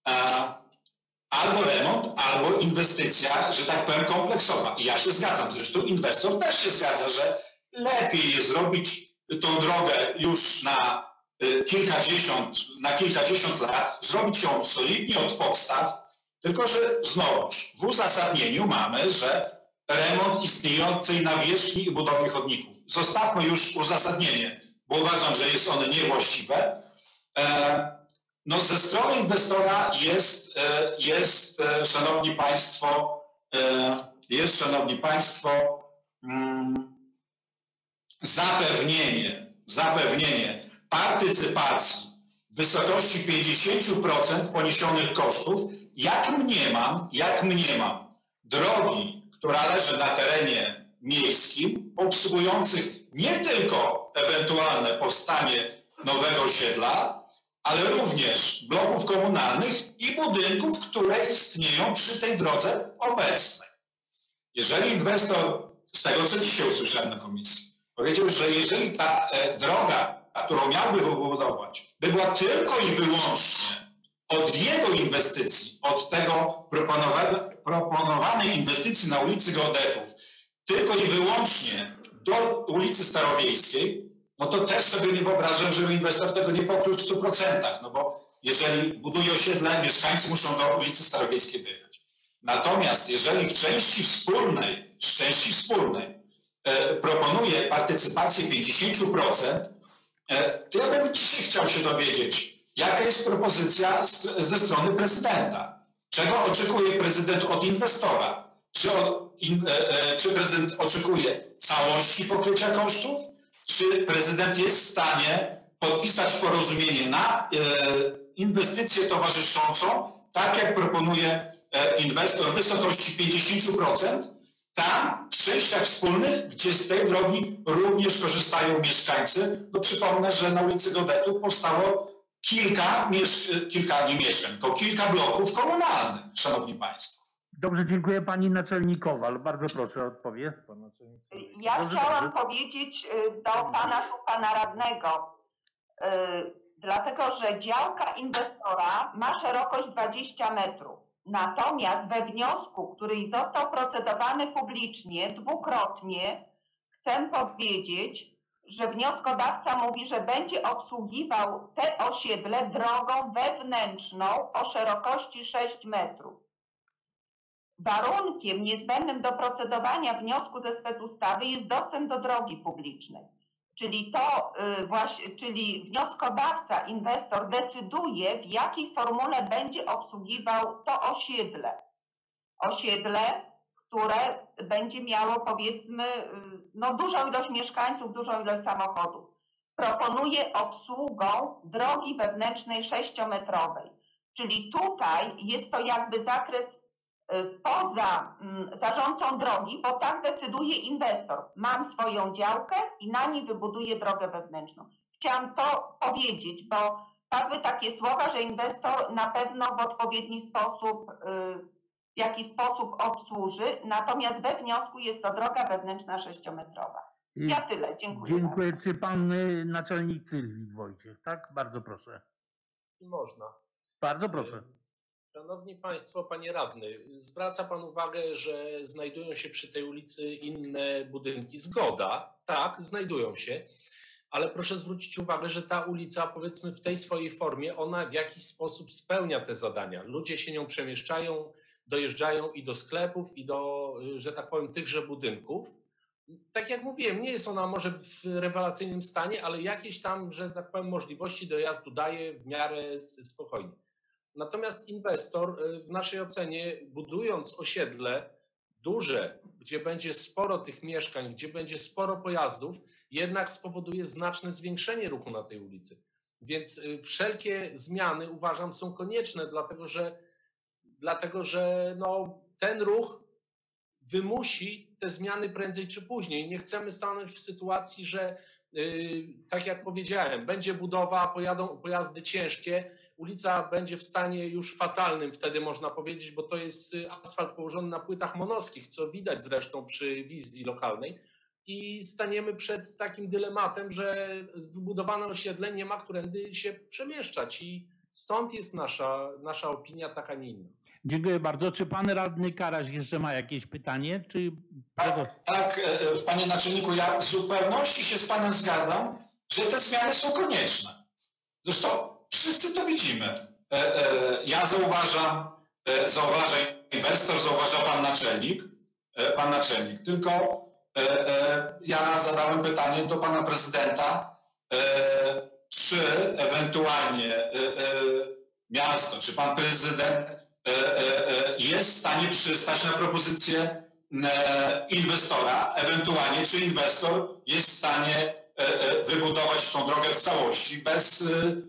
albo remont, albo inwestycja, że tak powiem, kompleksowa. I ja się zgadzam. Zresztą inwestor też się zgadza, że lepiej jest zrobić tą drogę już na kilkadziesiąt lat, zrobić ją solidnie od podstaw, tylko że znowuż w uzasadnieniu mamy, że remont istniejącej nawierzchni i budowie chodników. Zostawmy już uzasadnienie, bo uważam, że jest one niewłaściwe. Ze strony inwestora jest, szanowni państwo, zapewnienie partycypacji w wysokości 50% poniesionych kosztów, jak mniemam, drogi, która leży na terenie miejskim, obsługujących nie tylko ewentualne powstanie nowego osiedla, ale również bloków komunalnych i budynków, które istnieją przy tej drodze obecnej. Jeżeli inwestor, z tego co dzisiaj usłyszałem na komisji, powiedział, że jeżeli ta droga, którą miałby wybudować, by była tylko i wyłącznie od jego inwestycji, od tego proponowanej inwestycji na ulicy Geodetów, tylko i wyłącznie do ulicy Starowiejskiej, no to też sobie nie wyobrażam, żeby inwestor tego nie pokrył w 100%, no bo jeżeli buduje osiedle, mieszkańcy muszą do ulicy Starowiejskiej wyjechać. Natomiast jeżeli w części wspólnej proponuje partycypację 50%, to ja bym dzisiaj chciał się dowiedzieć, jaka jest propozycja ze strony prezydenta. Czego oczekuje prezydent od inwestora? Czy prezydent oczekuje całości pokrycia kosztów? Czy prezydent jest w stanie podpisać porozumienie na inwestycję towarzyszącą, tak jak proponuje inwestor, w wysokości 50%, tam w częściach wspólnych, gdzie z tej drogi również korzystają mieszkańcy? No przypomnę, że na ulicy Geodetów powstało kilka mieszkań, tylko kilka bloków komunalnych, szanowni państwo. Dobrze, dziękuję pani naczelnik Kowal. Bardzo proszę o odpowiedź. Ja chciałam powiedzieć do pana radnego, dlatego że działka inwestora ma szerokość 20 metrów. Natomiast we wniosku, który został procedowany publicznie dwukrotnie, chcę powiedzieć, że wnioskodawca mówi, że będzie obsługiwał te osiedle drogą wewnętrzną o szerokości 6 metrów. Warunkiem niezbędnym do procedowania wniosku ze specustawy jest dostęp do drogi publicznej. Czyli wnioskodawca, inwestor decyduje, w jakiej formule będzie obsługiwał to osiedle. Osiedle, które będzie miało, powiedzmy, no, dużą ilość mieszkańców, dużą ilość samochodów. Proponuje obsługą drogi wewnętrznej 6-metrowej. Czyli tutaj jest to jakby zakres poza zarządcą drogi, bo tak decyduje inwestor. Mam swoją działkę i na niej wybuduję drogę wewnętrzną. Chciałam to powiedzieć, bo padły takie słowa, że inwestor na pewno w odpowiedni sposób, w jakiś sposób obsłuży, natomiast we wniosku jest to droga wewnętrzna 6-metrowa. Ja tyle, dziękuję. Dziękuję. Czy pan naczelnik Cylwik Wojciech, tak? Bardzo proszę. Można. Bardzo proszę. Szanowni Państwo, Panie Radny, zwraca Pan uwagę, że znajdują się przy tej ulicy inne budynki. Zgoda, tak, znajdują się, ale proszę zwrócić uwagę, że ta ulica, powiedzmy w tej swojej formie, ona w jakiś sposób spełnia te zadania. Ludzie się nią przemieszczają, dojeżdżają i do sklepów, i do, że tak powiem, tychże budynków. Tak jak mówiłem, nie jest ona może w rewelacyjnym stanie, ale jakieś tam, że tak powiem, możliwości dojazdu daje w miarę spokojnie. Natomiast inwestor w naszej ocenie, budując osiedle duże, gdzie będzie sporo tych mieszkań, gdzie będzie sporo pojazdów, jednak spowoduje znaczne zwiększenie ruchu na tej ulicy. Więc wszelkie zmiany, uważam, są konieczne, dlatego że no, ten ruch wymusi te zmiany prędzej czy później. Nie chcemy stanąć w sytuacji, że tak jak powiedziałem, będzie budowa, pojadą pojazdy ciężkie, ulica będzie w stanie już fatalnym wtedy można powiedzieć, bo to jest asfalt położony na płytach monoskich, co widać zresztą przy wizji lokalnej i staniemy przed takim dylematem, że wybudowane osiedle nie ma którędy się przemieszczać i stąd jest nasza opinia taka, nie inna. Dziękuję bardzo. Czy pan radny Karaś jeszcze ma jakieś pytanie? Czy... Tak, panie naczelniku, ja w zupełności się z panem zgadzam, że te zmiany są konieczne. Zresztą wszyscy to widzimy. Ja zauważa inwestor, zauważa pan naczelnik. Tylko ja zadałem pytanie do pana prezydenta, czy ewentualnie miasto, czy pan prezydent jest w stanie przystać na propozycję inwestora, ewentualnie czy inwestor jest w stanie wybudować tą drogę w całości bez,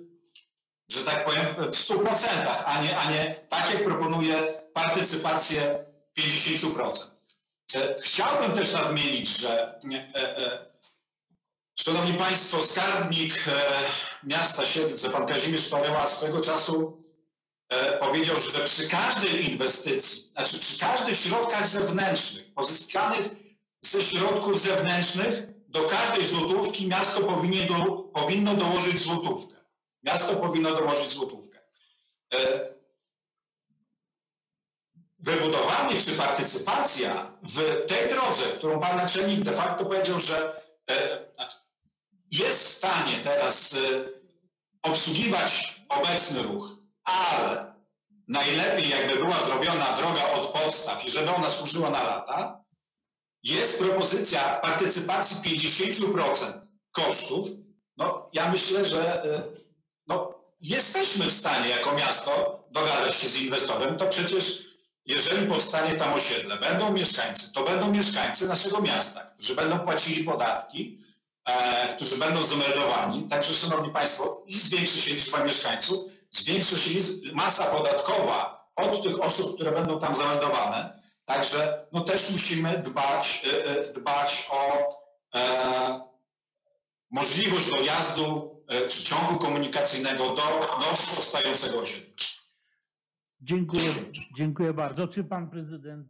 że tak powiem, w 100%, a nie tak jak proponuje partycypację 50%. Chciałbym też nadmienić, Szanowni Państwo, skarbnik miasta Siedlce, pan Kazimierz Paweła, swego czasu powiedział, że przy każdej inwestycji, znaczy przy każdych środkach zewnętrznych, pozyskanych ze środków zewnętrznych, do każdej złotówki miasto powinno dołożyć złotówkę. Miasto powinno dołożyć złotówkę. Wybudowanie czy partycypacja w tej drodze, którą pan naczelnik de facto powiedział, że jest w stanie teraz obsługiwać obecny ruch, ale najlepiej jakby była zrobiona droga od podstaw i żeby ona służyła na lata, jest propozycja partycypacji 50% kosztów. No, ja myślę, że jesteśmy w stanie jako miasto dogadać się z inwestorem, to przecież jeżeli powstanie tam osiedle, będą mieszkańcy, to będą mieszkańcy naszego miasta, którzy będą płacili podatki, którzy będą zameldowani. Także, szanowni państwo, i zwiększy się liczba mieszkańców, zwiększy się masa podatkowa od tych osób, które będą tam zameldowane. Także no, też musimy dbać o możliwość dojazdu czy ciągu komunikacyjnego do powstającego osiedla. Dziękuję bardzo. Czy pan prezydent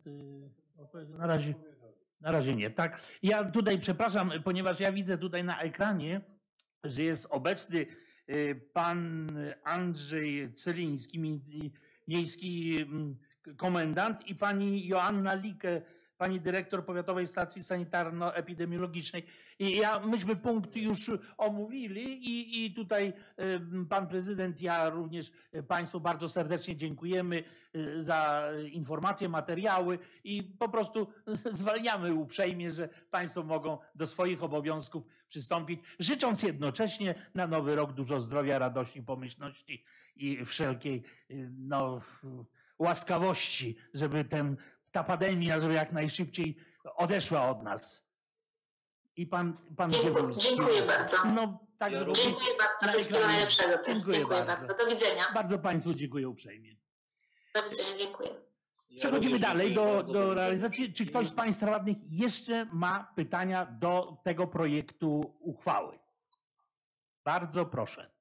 na razie nie, tak? Ja tutaj przepraszam, ponieważ ja widzę tutaj na ekranie, że jest obecny pan Andrzej Celiński, miejski komendant, i pani Joanna Like, pani dyrektor Powiatowej Stacji Sanitarno-Epidemiologicznej. I myśmy punkt już omówili i tutaj pan prezydent, ja również państwu bardzo serdecznie dziękujemy za informacje, materiały i po prostu zwalniamy uprzejmie, że państwo mogą do swoich obowiązków przystąpić, życząc jednocześnie na nowy rok dużo zdrowia, radości, pomyślności i wszelkiej łaskawości, żeby ta pandemia, żeby jak najszybciej odeszła od nas. I pan Dziękuję bardzo. No, tak dziękuję bardzo. Wszystkiego najlepszego też. Dziękuję bardzo. Do widzenia. Bardzo państwu dziękuję uprzejmie. Do widzenia, dziękuję. Przechodzimy dalej do realizacji. Czy ktoś z państwa radnych jeszcze ma pytania do tego projektu uchwały? Bardzo proszę.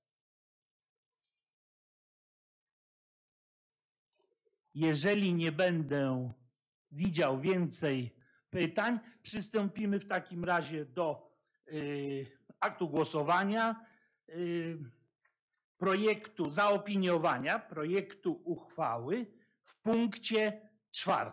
Jeżeli nie będę widział więcej pytań, przystąpimy w takim razie do aktu głosowania, zaopiniowania projektu uchwały w punkcie 4.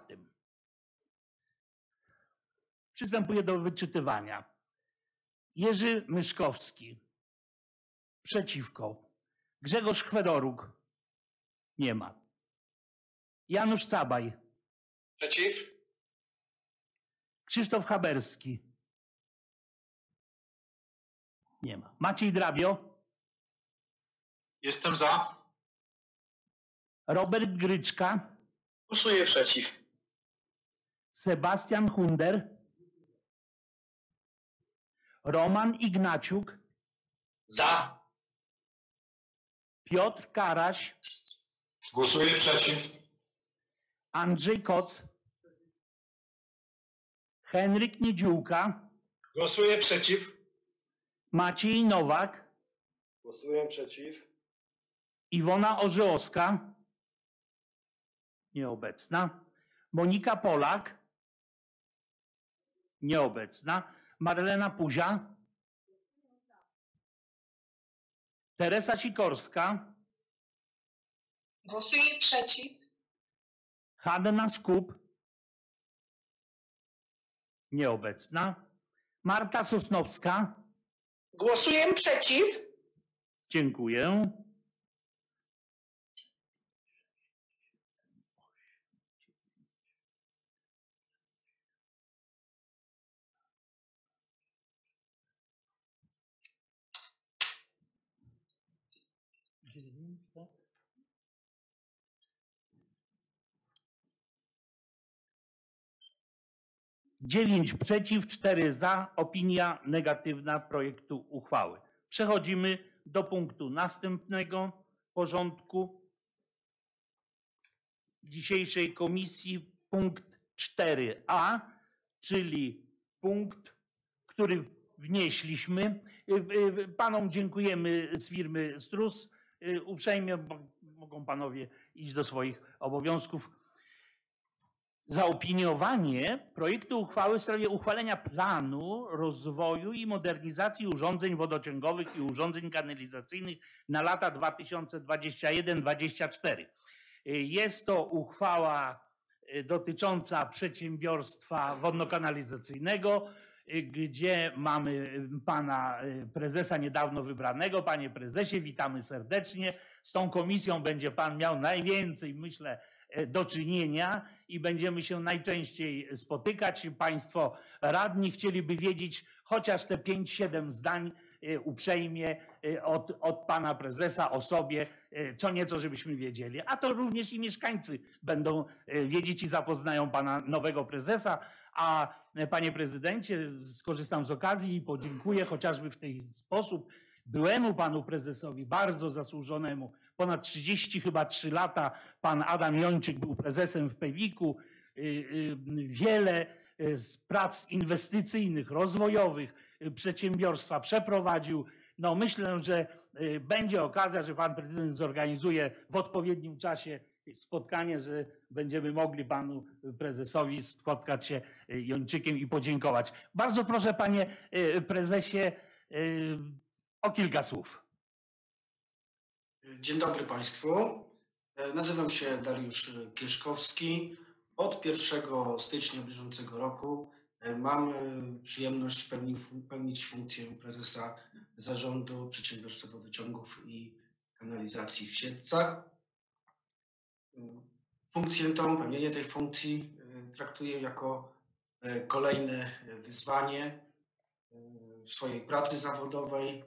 Przystępuję do wyczytywania. Jerzy Myszkowski. Przeciwko. Grzegorz Chwedoruk. Nie ma. Janusz Cabaj. Przeciw. Krzysztof Haberski. Nie ma. Maciej Drabio. Jestem za. Robert Gryczka. Głosuję przeciw. Sebastian Hunder. Roman Ignaciuk. Za. Piotr Karaś. Głosuję przeciw. Andrzej Koc. Henryk Niedziółka. Głosuję przeciw. Maciej Nowak. Głosuję przeciw. Iwona Orzełowska. Nieobecna. Monika Polak. Nieobecna. Marlena Puzia. Teresa Sikorska. Głosuję przeciw. Hanna Skup. Nieobecna. Marta Sosnowska. Głosuję przeciw. Dziękuję. Dziewięć przeciw, 4 za. Opinia negatywna projektu uchwały. Przechodzimy do punktu następnego porządku dzisiejszej komisji. Punkt 4a, czyli punkt, który wnieśliśmy. Panom dziękujemy z firmy Strus. Uprzejmie mogą panowie iść do swoich obowiązków. Zaopiniowanie projektu uchwały w sprawie uchwalenia planu rozwoju i modernizacji urządzeń wodociągowych i urządzeń kanalizacyjnych na lata 2021-2024. Jest to uchwała dotycząca przedsiębiorstwa wodno-kanalizacyjnego, gdzie mamy pana prezesa niedawno wybranego. Panie prezesie, witamy serdecznie. Z tą komisją będzie pan miał najwięcej, myślę, do czynienia i będziemy się najczęściej spotykać. Państwo radni chcieliby wiedzieć chociaż te 5-7 zdań uprzejmie od pana prezesa o sobie, co nieco, żebyśmy wiedzieli. A to również i mieszkańcy będą wiedzieć i zapoznają pana nowego prezesa. A panie prezydencie, skorzystam z okazji i podziękuję chociażby w ten sposób byłemu panu prezesowi, bardzo zasłużonemu, ponad 30 chyba 3 lata, pan Adam Jończyk był prezesem w PEWiK-u, wiele prac inwestycyjnych, rozwojowych przedsiębiorstwa przeprowadził. No myślę, że będzie okazja, że pan prezydent zorganizuje w odpowiednim czasie spotkanie, że będziemy mogli panu prezesowi spotkać się Jończykiem i podziękować. Bardzo proszę, panie prezesie, o kilka słów. Dzień dobry państwu. Nazywam się Dariusz Kieszkowski. Od 1 stycznia bieżącego roku mam przyjemność pełnić funkcję prezesa Zarządu Przedsiębiorstwa Wodociągów i Kanalizacji w Siedlcach. Funkcję tą, pełnienie tej funkcji traktuję jako kolejne wyzwanie w swojej pracy zawodowej.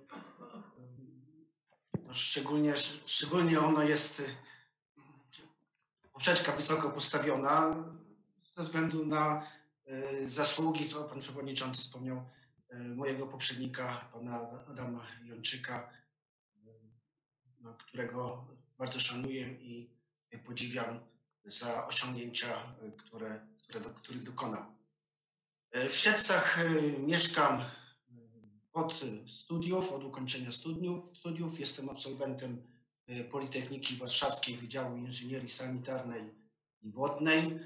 Szczególnie ono jest poprzeczka wysoko postawiona ze względu na zasługi, co pan przewodniczący wspomniał, mojego poprzednika, pana Adama Jończyka, którego bardzo szanuję i podziwiam za osiągnięcia, których dokonał. W Siedlcach mieszkam od ukończenia studiów. Jestem absolwentem Politechniki Warszawskiej Wydziału Inżynierii Sanitarnej i Wodnej.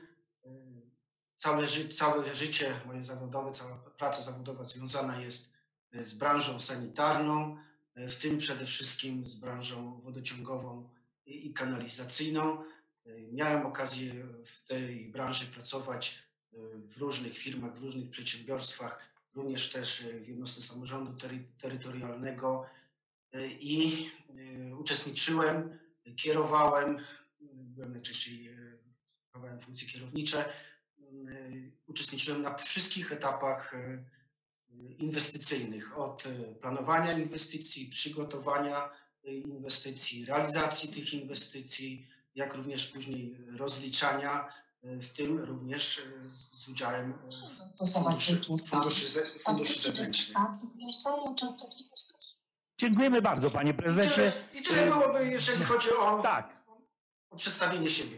Całe życie moje zawodowe, cała praca zawodowa związana jest z branżą sanitarną, w tym przede wszystkim z branżą wodociągową i kanalizacyjną. Miałem okazję w tej branży pracować w różnych firmach, w różnych przedsiębiorstwach, również też w jednostce samorządu terytorialnego i uczestniczyłem, kierowałem, byłem najczęściej, sprawowałem funkcje kierownicze, uczestniczyłem na wszystkich etapach inwestycyjnych, od planowania inwestycji, przygotowania inwestycji, realizacji tych inwestycji, jak również później rozliczania, w tym również z udziałem funduszy zewnętrznych. Dziękujemy bardzo, panie prezesie. I tyle byłoby, jeżeli chodzi o, o przedstawienie siebie.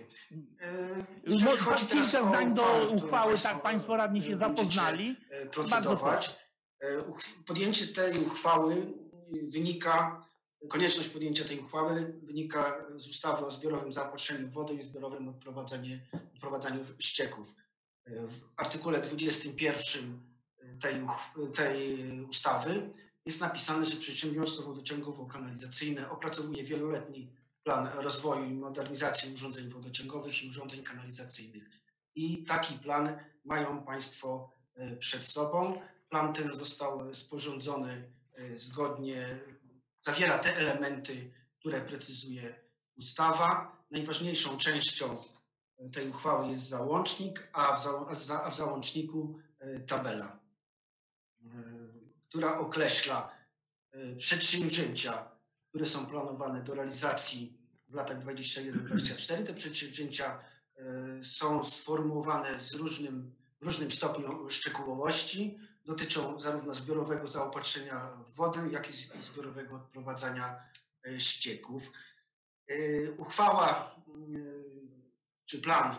Kilka zdań do uchwały, tak państwo radni się zapoznali. Procedować. Podjęcie tej uchwały konieczność podjęcia tej uchwały wynika z ustawy o zbiorowym zaopatrzeniu w wodę i zbiorowym odprowadzaniu ścieków. W artykule 21 tej ustawy jest napisane, że przedsiębiorstwo wodociągowo-kanalizacyjne opracowuje wieloletni plan rozwoju i modernizacji urządzeń wodociągowych i urządzeń kanalizacyjnych. I taki plan mają państwo przed sobą. Plan ten został sporządzony zawiera te elementy, które precyzuje ustawa. Najważniejszą częścią tej uchwały jest załącznik, a w załączniku tabela, która określa przedsięwzięcia, które są planowane do realizacji w latach 2021-2024. Te przedsięwzięcia są sformułowane w różnym stopniu szczegółowości. Dotyczą zarówno zbiorowego zaopatrzenia w wodę, jak i zbiorowego odprowadzania ścieków. Uchwała czy plan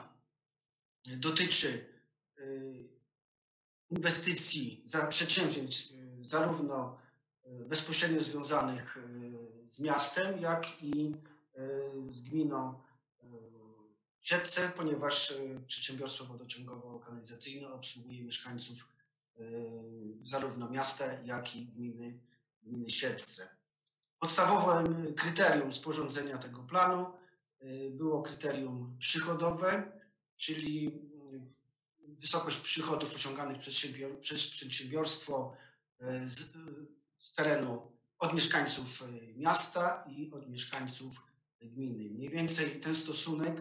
dotyczy inwestycji, przedsięwzięć zarówno bezpośrednio związanych z miastem, jak i z gminą Siedlce, ponieważ przedsiębiorstwo wodociągowo-kanalizacyjne obsługuje mieszkańców zarówno miasta, jak i gminy Siedlce. Podstawowym kryterium sporządzenia tego planu było kryterium przychodowe, czyli wysokość przychodów osiąganych przez przedsiębiorstwo z terenu od mieszkańców miasta i od mieszkańców gminy. Mniej więcej ten stosunek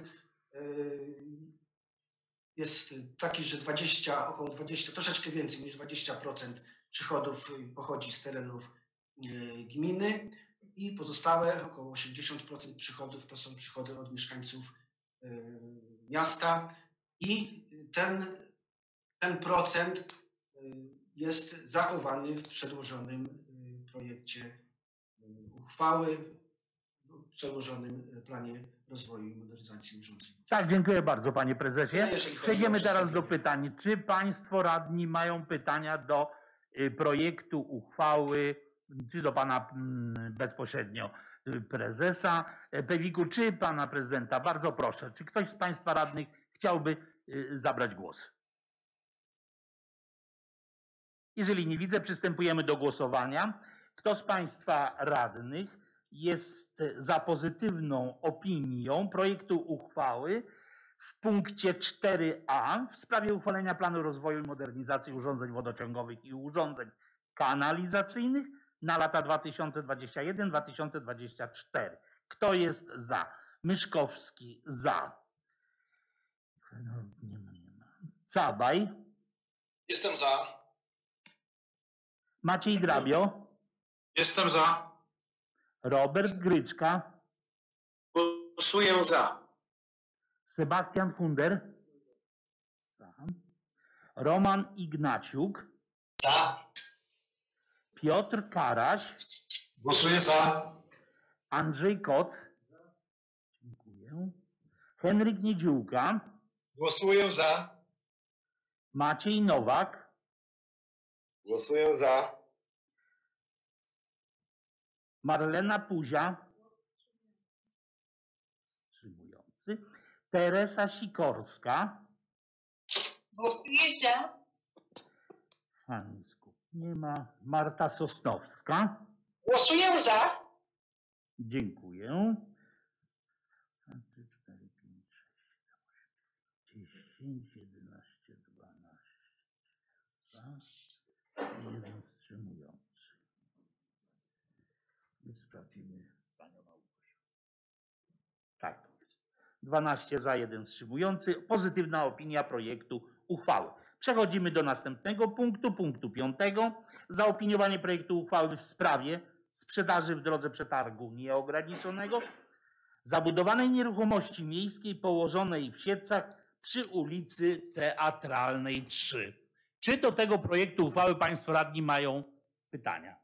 jest taki, że około 20, troszeczkę więcej niż 20% przychodów pochodzi z terenów gminy i pozostałe około 80% przychodów to są przychody od mieszkańców miasta i ten procent jest zachowany w przedłożonym projekcie uchwały, w przedłożonym planie rozwoju i modernizacji urządzeń. Tak, dziękuję bardzo, panie prezesie. Jeżeli chodzi Przejdziemy o teraz do przedstawienie. pytań. Czy państwo radni mają pytania do projektu uchwały, czy do pana bezpośrednio prezesa PEWiK-u, czy pana prezydenta? Bardzo proszę. Czy ktoś z państwa radnych chciałby zabrać głos? Jeżeli nie widzę, przystępujemy do głosowania. Kto z państwa radnych jest za pozytywną opinią projektu uchwały w punkcie 4a w sprawie uchwalenia planu rozwoju i modernizacji urządzeń wodociągowych i urządzeń kanalizacyjnych na lata 2021-2024? Kto jest za? Myszkowski za. Cabaj. Jestem za. Maciej Drabio. Jestem za. Robert Gryczka. Głosuję za. Sebastian Funder. Za. Roman Ignaciuk. Za. Piotr Karaś. Głosuję za. Andrzej Koc. Dziękuję. Henryk Niedziółka. Głosuję za. Maciej Nowak. Głosuję za. Marlena Puzia. Wstrzymujący. Teresa Sikorska. Głosuję się. Hańsków nie ma. Marta Sosnowska. Głosuję za. Dziękuję. 2, 3, 4, 5, 6, 7, 8, 10, 11, 12. Jeden wstrzymujący. I sprawdzimy panią Małgosię. Tak jest. 12 za, 1 wstrzymujący. Pozytywna opinia projektu uchwały. Przechodzimy do następnego punktu, punktu 5. Zaopiniowanie projektu uchwały w sprawie sprzedaży w drodze przetargu nieograniczonego zabudowanej nieruchomości miejskiej położonej w Siedlcach przy ulicy Teatralnej 3. Czy do tego projektu uchwały państwo radni mają pytania?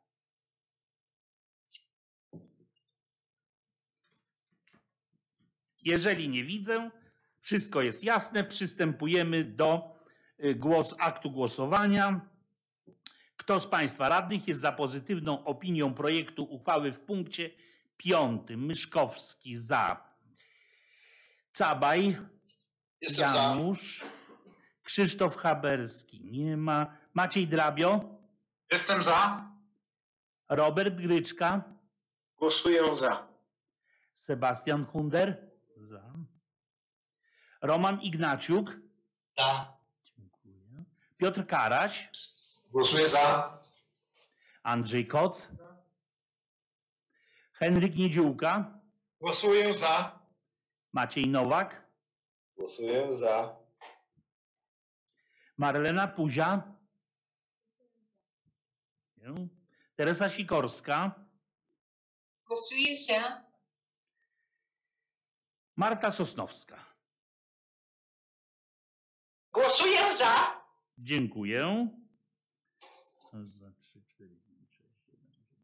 Jeżeli nie widzę, wszystko jest jasne, przystępujemy do aktu głosowania. Kto z państwa radnych jest za pozytywną opinią projektu uchwały w punkcie 5? Myszkowski za. Cabaj. Jestem Janusz. za. Krzysztof Haberski nie ma. Maciej Drabio. Jestem za. Robert Gryczka. Głosuję za. Sebastian Hunder. Za. Roman Ignaciuk. Za. Dziękuję. Piotr Karaś. Głosuję za. Andrzej Koc. Henryk Niedziółka. Głosuję za. Maciej Nowak. Głosuję za. Marlena Puzia. Teresa Sikorska. Głosuję się. Marta Sosnowska. Głosuję za. Dziękuję. 2, 3, 4, 5, 6, 7,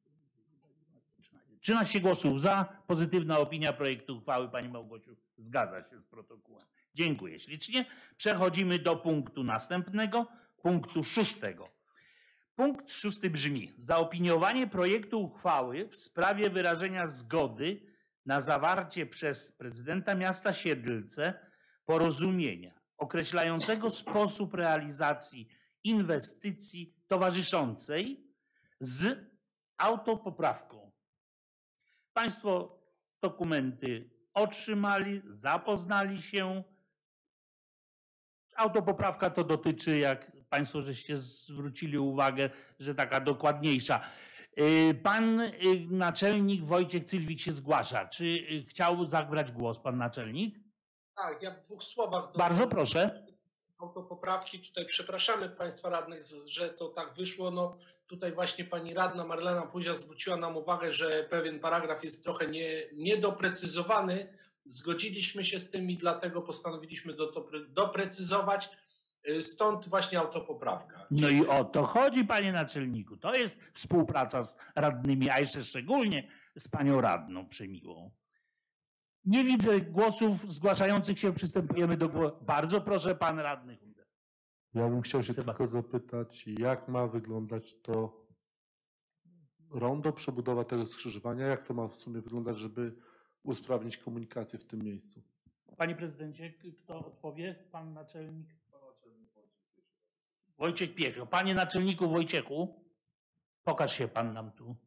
13 głosów za. Pozytywna opinia projektu uchwały. Pani Małgosiu, zgadza się z protokołem. Dziękuję ślicznie. Przechodzimy do punktu następnego, punktu 6. Punkt 6 brzmi: zaopiniowanie projektu uchwały w sprawie wyrażenia zgody na zawarcie przez prezydenta miasta Siedlce porozumienia określającego sposób realizacji inwestycji towarzyszącej z autopoprawką. Państwo dokumenty otrzymali, zapoznali się. Autopoprawka to dotyczy, jak Państwo żeście zwrócili uwagę, że taka dokładniejsza. Pan naczelnik Wojciech Cylwik się zgłasza. Czy chciał zabrać głos pan naczelnik? Tak, ja w 2 słowach. Bardzo proszę. Autopoprawki. Tutaj przepraszamy Państwa radnych, że to tak wyszło. No, tutaj właśnie pani radna Marlena Puzia zwróciła nam uwagę, że pewien paragraf jest trochę niedoprecyzowany. Zgodziliśmy się z tym i dlatego postanowiliśmy to doprecyzować. Stąd właśnie autopoprawka. No i o to chodzi, panie naczelniku. To jest współpraca z radnymi, a jeszcze szczególnie z panią radną Przemiłą. Nie widzę głosów zgłaszających się. Przystępujemy do głosu. Bardzo proszę, pan radny. Ja bym chciał się tylko zapytać, jak ma wyglądać to rondo, przebudowa tego skrzyżowania, jak to ma w sumie wyglądać, żeby usprawnić komunikację w tym miejscu? Panie prezydencie, kto odpowie? Pan naczelnik? Wojciech Piechro. Panie naczelniku Wojciechu, pokaż się pan nam tu.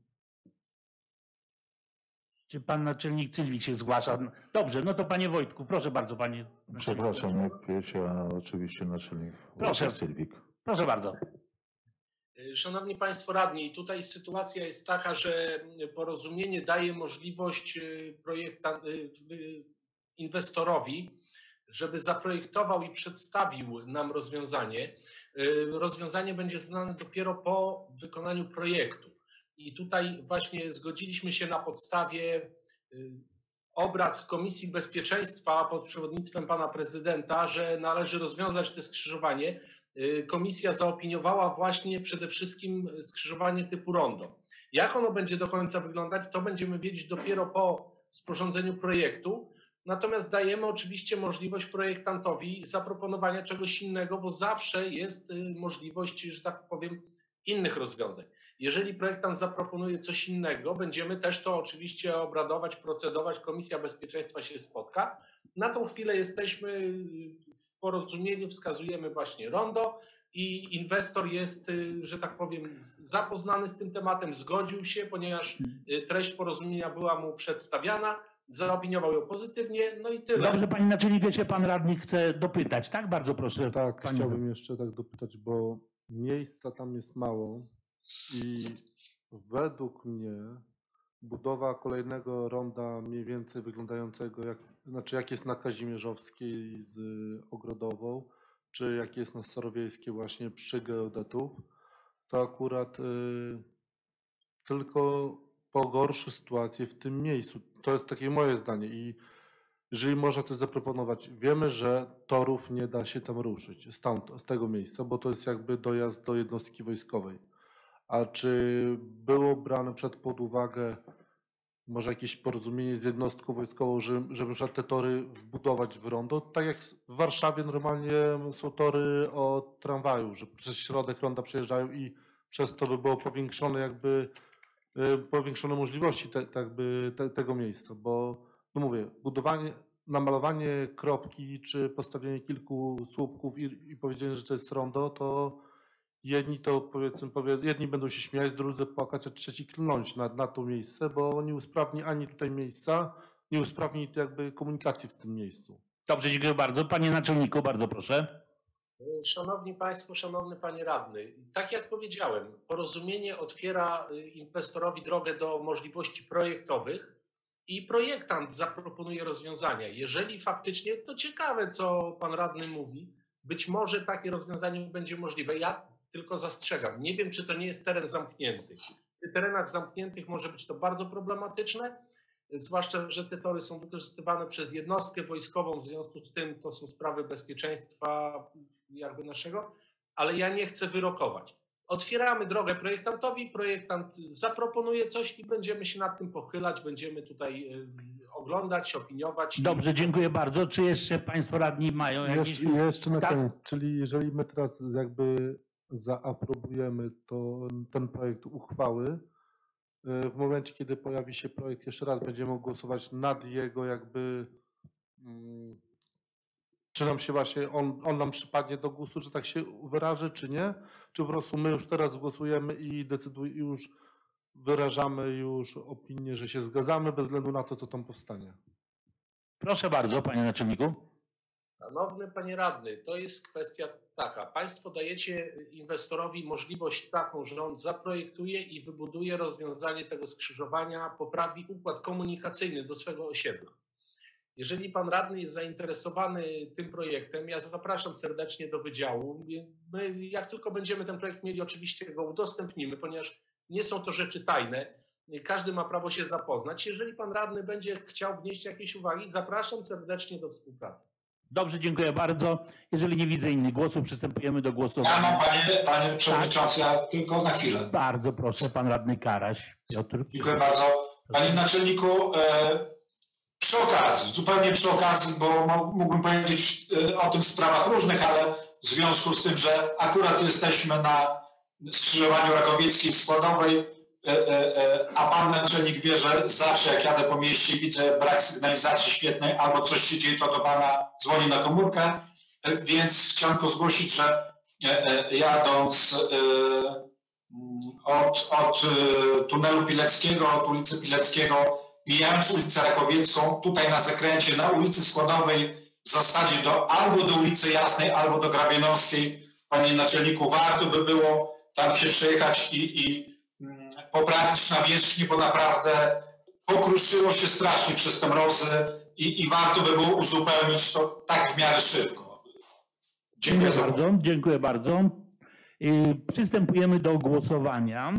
Czy pan naczelnik Cylwik się zgłasza? Dobrze, no to panie Wojtku, proszę bardzo, panie. Przepraszam, jak Piesia, oczywiście naczelnik Proszę. Cylwik. Proszę bardzo. Szanowni Państwo radni, tutaj sytuacja jest taka, że porozumienie daje możliwość inwestorowi, żeby zaprojektował i przedstawił nam rozwiązanie. Rozwiązanie będzie znane dopiero po wykonaniu projektu. I tutaj właśnie zgodziliśmy się na podstawie obrad Komisji Bezpieczeństwa pod przewodnictwem pana prezydenta, że należy rozwiązać to skrzyżowanie. Komisja zaopiniowała właśnie przede wszystkim skrzyżowanie typu rondo. Jak ono będzie do końca wyglądać, to będziemy wiedzieć dopiero po sporządzeniu projektu. Natomiast dajemy oczywiście możliwość projektantowi zaproponowania czegoś innego, bo zawsze jest możliwość, że tak powiem, innych rozwiązań. Jeżeli projektant zaproponuje coś innego, będziemy też to oczywiście obradować, procedować, Komisja Bezpieczeństwa się spotka. Na tą chwilę jesteśmy w porozumieniu, wskazujemy właśnie rondo i inwestor jest, że tak powiem, zapoznany z tym tematem, zgodził się, ponieważ treść porozumienia była mu przedstawiana, zaopiniował ją pozytywnie, no i tyle. Dobrze, panie naczelnik, wiecie, pan radny chce dopytać, tak? Bardzo proszę. Tak, chciałbym jeszcze tak dopytać, bo miejsca tam jest mało i według mnie budowa kolejnego ronda mniej więcej wyglądającego jak jest na Kazimierzowskiej z Ogrodową, czy jak jest na Starowiejskiej właśnie przy geodetów, to akurat tylko pogorszy sytuację w tym miejscu. To jest takie moje zdanie i jeżeli można coś zaproponować, wiemy, że torów nie da się tam ruszyć z tego miejsca, bo to jest jakby dojazd do jednostki wojskowej. A czy było brane pod uwagę może jakieś porozumienie z jednostką wojskową, żeby na przykład te tory wbudować w rondo? Tak jak w Warszawie normalnie są tory o tramwaju, że przez środek ronda przejeżdżają i przez to by było powiększone możliwości tego miejsca, bo no mówię, namalowanie kropki czy postawienie kilku słupków i powiedzenie, że to jest rondo, to jedni będą się śmiać, drudzy płakać, a trzeci klnąć na to miejsce, bo nie usprawni ani tutaj miejsca, nie usprawni jakby komunikacji w tym miejscu. Dobrze, dziękuję bardzo. Panie naczelniku, bardzo proszę. Szanowni Państwo, szanowny Panie Radny, tak jak powiedziałem, porozumienie otwiera inwestorowi drogę do możliwości projektowych i projektant zaproponuje rozwiązania. Jeżeli faktycznie, to ciekawe, co Pan Radny mówi, być może takie rozwiązanie będzie możliwe. Ja tylko zastrzegam, nie wiem, czy to nie jest teren zamknięty. W terenach zamkniętych może być to bardzo problematyczne, zwłaszcza, że te tory są wykorzystywane przez jednostkę wojskową, w związku z tym to są sprawy bezpieczeństwa jakby naszego, ale ja nie chcę wyrokować. Otwieramy drogę projektantowi, projektant zaproponuje coś i będziemy się nad tym pochylać, będziemy tutaj oglądać, opiniować. Dobrze, dziękuję bardzo. Czy jeszcze Państwo radni mają jakieś... Jeszcze na koniec, czyli jeżeli my teraz jakby zaaprobujemy ten projekt uchwały. W momencie, kiedy pojawi się projekt, jeszcze raz będziemy głosować nad jego jakby, czy nam się właśnie, on nam przypadnie do głosu, że tak się wyrażę, czy nie? Czy po prostu my już teraz głosujemy i już wyrażamy już opinię, że się zgadzamy bez względu na to, co tam powstanie? Proszę bardzo, panie naczelniku. Szanowny panie radny, to jest kwestia taka. Państwo dajecie inwestorowi możliwość taką, że on zaprojektuje i wybuduje rozwiązanie tego skrzyżowania, poprawi układ komunikacyjny do swego osiedla. Jeżeli pan radny jest zainteresowany tym projektem, ja zapraszam serdecznie do wydziału. My, jak tylko będziemy ten projekt mieli, oczywiście go udostępnimy, ponieważ nie są to rzeczy tajne. Każdy ma prawo się zapoznać. Jeżeli pan radny będzie chciał wnieść jakieś uwagi, zapraszam serdecznie do współpracy. Dobrze, dziękuję bardzo. Jeżeli nie widzę innych głosów, przystępujemy do głosowania. Ja mam, panie przewodniczący, ja tylko na chwilę. Bardzo proszę, pan radny Karaś. Piotr. Dziękuję bardzo. Panie naczelniku, przy okazji, zupełnie przy okazji, bo mógłbym powiedzieć o tym sprawach różnych, ale w związku z tym, że akurat jesteśmy na skrzyżowaniu Rakowieckiej Składowej, a pan naczelnik wie, że zawsze jak jadę po mieście i widzę brak sygnalizacji świetnej albo coś się dzieje, to do pana dzwoni na komórkę, więc chciałem tylko zgłosić, że jadąc od tunelu Pileckiego, od ulicy Pileckiego, mijając ulicę Rakowiecką, tutaj na zakręcie na ulicy Składowej w zasadzie albo do ulicy Jasnej, albo do Grabienowskiej, panie naczelniku, warto by było tam się przejechać i poprawić nawierzchnię, bo naprawdę pokruszyło się strasznie przez te mrozy i warto by było uzupełnić to tak w miarę szybko. Dziękuję bardzo. Dziękuję bardzo. Przystępujemy do głosowania.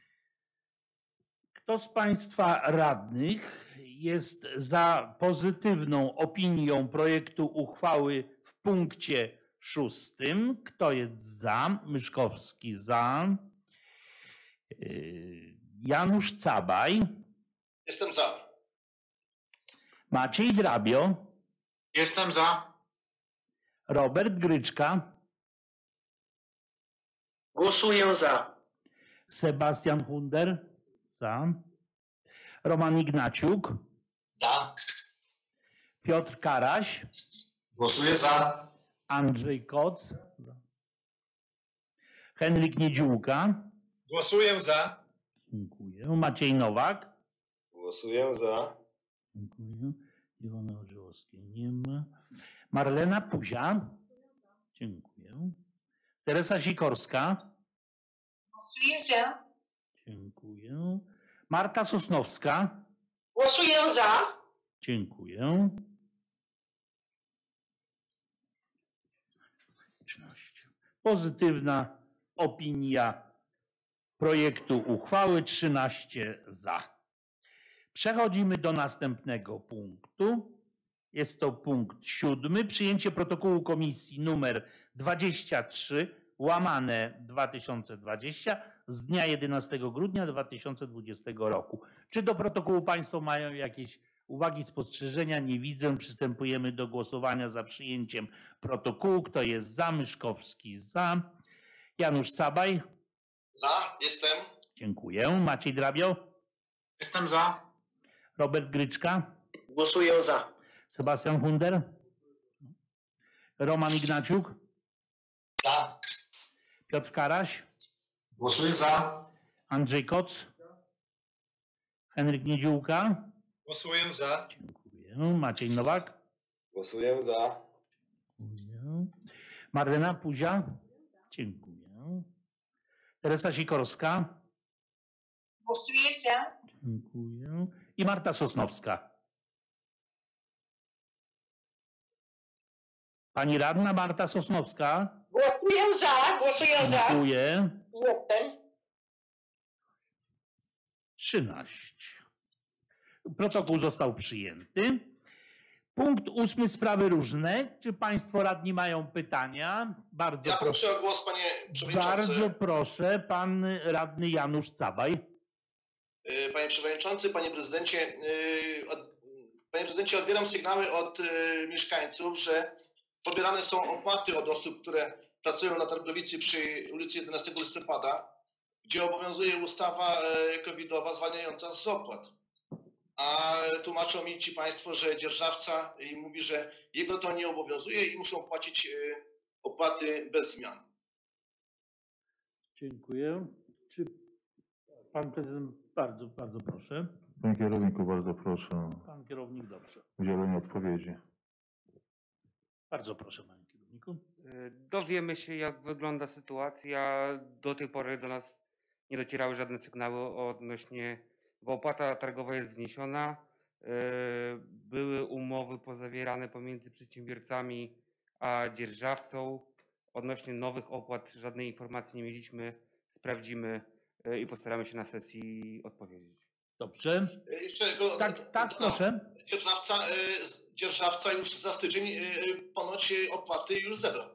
Kto z państwa radnych jest za pozytywną opinią projektu uchwały w punkcie 6? Kto jest za? Myszkowski za. Janusz Cabaj. Jestem za. Maciej Drabio. Jestem za. Robert Gryczka. Głosuję za. Sebastian Hunder. Za. Roman Ignaciuk. Za. Piotr Karaś. Głosuję za. Andrzej Koc. Henryk Niedziółka. Głosuję za. Dziękuję. Maciej Nowak. Głosuję za. Dziękuję. Iwona Orzełowska nie ma. Marlena Puzia. Dziękuję. Teresa Sikorska. Głosuję za. Dziękuję. Marta Sosnowska. Głosuję za. Dziękuję. 13. Pozytywna opinia projektu uchwały, 13 za. Przechodzimy do następnego punktu. Jest to punkt 7. Przyjęcie protokołu komisji numer 23/2020 z dnia 11 grudnia 2020 roku. Czy do protokołu państwo mają jakieś uwagi, spostrzeżenia? Nie widzę. Przystępujemy do głosowania za przyjęciem protokołu. Kto jest za? Myszkowski za. Janusz Cabaj. Za. Jestem. Dziękuję. Maciej Drabio. Jestem za. Robert Gryczka. Głosuję za. Sebastian Hunder. Roman Ignaciuk. Za. Piotr Karaś. Głosuję za. Andrzej Koc. Henryk Niedziółka. Głosuję za. Dziękuję. Maciej Nowak. Głosuję za. Dziękuję. Marlena Puzia. Dziękuję. Teresa Sikorska. Głosuję za. Dziękuję. I Marta Sosnowska. Pani radna Marta Sosnowska. Głosuję za. Głosuję za. Dziękuję. Jestem. 13. Protokół został przyjęty. Punkt 8. Sprawy różne. Czy państwo radni mają pytania? Bardzo Ja proszę. proszę o głos, panie przewodniczący. Bardzo proszę, pan radny Janusz Cabaj. Panie przewodniczący, panie prezydencie, odbieram sygnały od mieszkańców, że pobierane są opłaty od osób, które pracują na targowicy przy ulicy 11 listopada, gdzie obowiązuje ustawa covidowa zwalniająca z opłat. A tłumaczą mi ci państwo, że dzierżawca mówi, że jego to nie obowiązuje i muszą płacić opłaty bez zmian. Dziękuję. Czy pan prezydent, bardzo proszę. Panie kierowniku, bardzo proszę Pan kierownik, dobrze. o udzielenie odpowiedzi. Bardzo proszę, panie kierowniku. Dowiemy się, jak wygląda sytuacja. Do tej pory do nas nie docierały żadne sygnały odnośnie, bo opłata targowa jest zniesiona. Były umowy pozawierane pomiędzy przedsiębiorcami a dzierżawcą. Odnośnie nowych opłat żadnej informacji nie mieliśmy. Sprawdzimy i postaramy się na sesji odpowiedzieć. Dobrze. Jeszcze proszę. Dzierżawca już za tydzień ponoć opłaty już zebrał.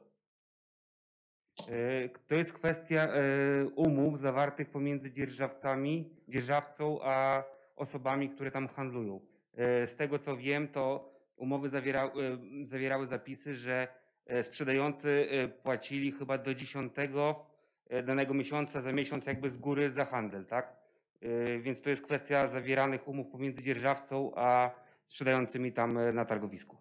To jest kwestia umów zawartych pomiędzy dzierżawcą a osobami, które tam handlują. Z tego co wiem, to umowy zawierały zapisy, że sprzedający płacili chyba do 10 danego miesiąca, za miesiąc jakby z góry za handel, tak? Więc to jest kwestia zawieranych umów pomiędzy dzierżawcą a sprzedającymi tam na targowisku.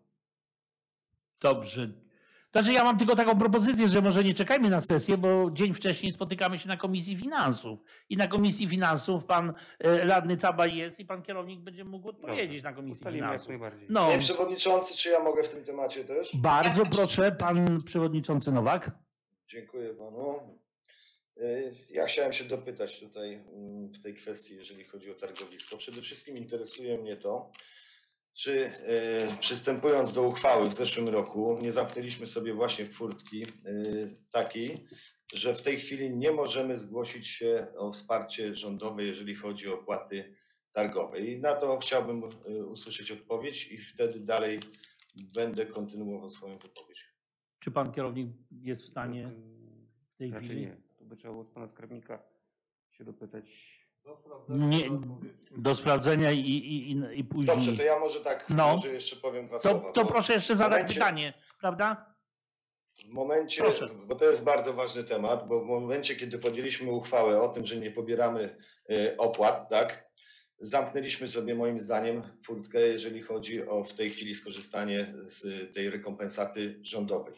Dobrze. Znaczy ja mam tylko taką propozycję, że może nie czekajmy na sesję, bo dzień wcześniej spotykamy się na Komisji Finansów. I na Komisji Finansów pan radny Cabaj jest i pan kierownik będzie mógł odpowiedzieć na Komisji Finansów. No. Panie przewodniczący, czy ja mogę w tym temacie też? Bardzo proszę, pan przewodniczący Nowak. Dziękuję panu. Ja chciałem się dopytać tutaj w tej kwestii, jeżeli chodzi o targowisko. Przede wszystkim interesuje mnie to, czy przystępując do uchwały w zeszłym roku nie zamknęliśmy sobie właśnie furtki takiej, że w tej chwili nie możemy zgłosić się o wsparcie rządowe, jeżeli chodzi o opłaty targowe. I na to chciałbym usłyszeć odpowiedź i wtedy dalej będę kontynuował swoją wypowiedź. Czy pan kierownik jest w stanie w tej Raczej chwili? nie. To by trzeba było od pana skarbnika się dopytać. Nie, do sprawdzenia i później. Dobrze, to ja może tak, może jeszcze powiem dwa słowa. To proszę jeszcze zadać pytanie, prawda? W momencie, bo to jest bardzo ważny temat, bo w momencie, kiedy podjęliśmy uchwałę o tym, że nie pobieramy opłat, tak, zamknęliśmy sobie moim zdaniem furtkę, jeżeli chodzi o w tej chwili skorzystanie z tej rekompensaty rządowej.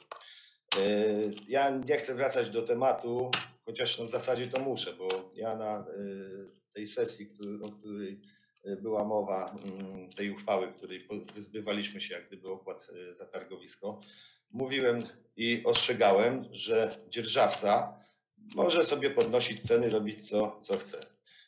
Ja nie chcę wracać do tematu, chociaż no w zasadzie to muszę, bo ja na tej sesji, o której była mowa, tej uchwały, której wyzbywaliśmy się jak gdyby opłat za targowisko, mówiłem i ostrzegałem, że dzierżawca może sobie podnosić ceny, robić co chce.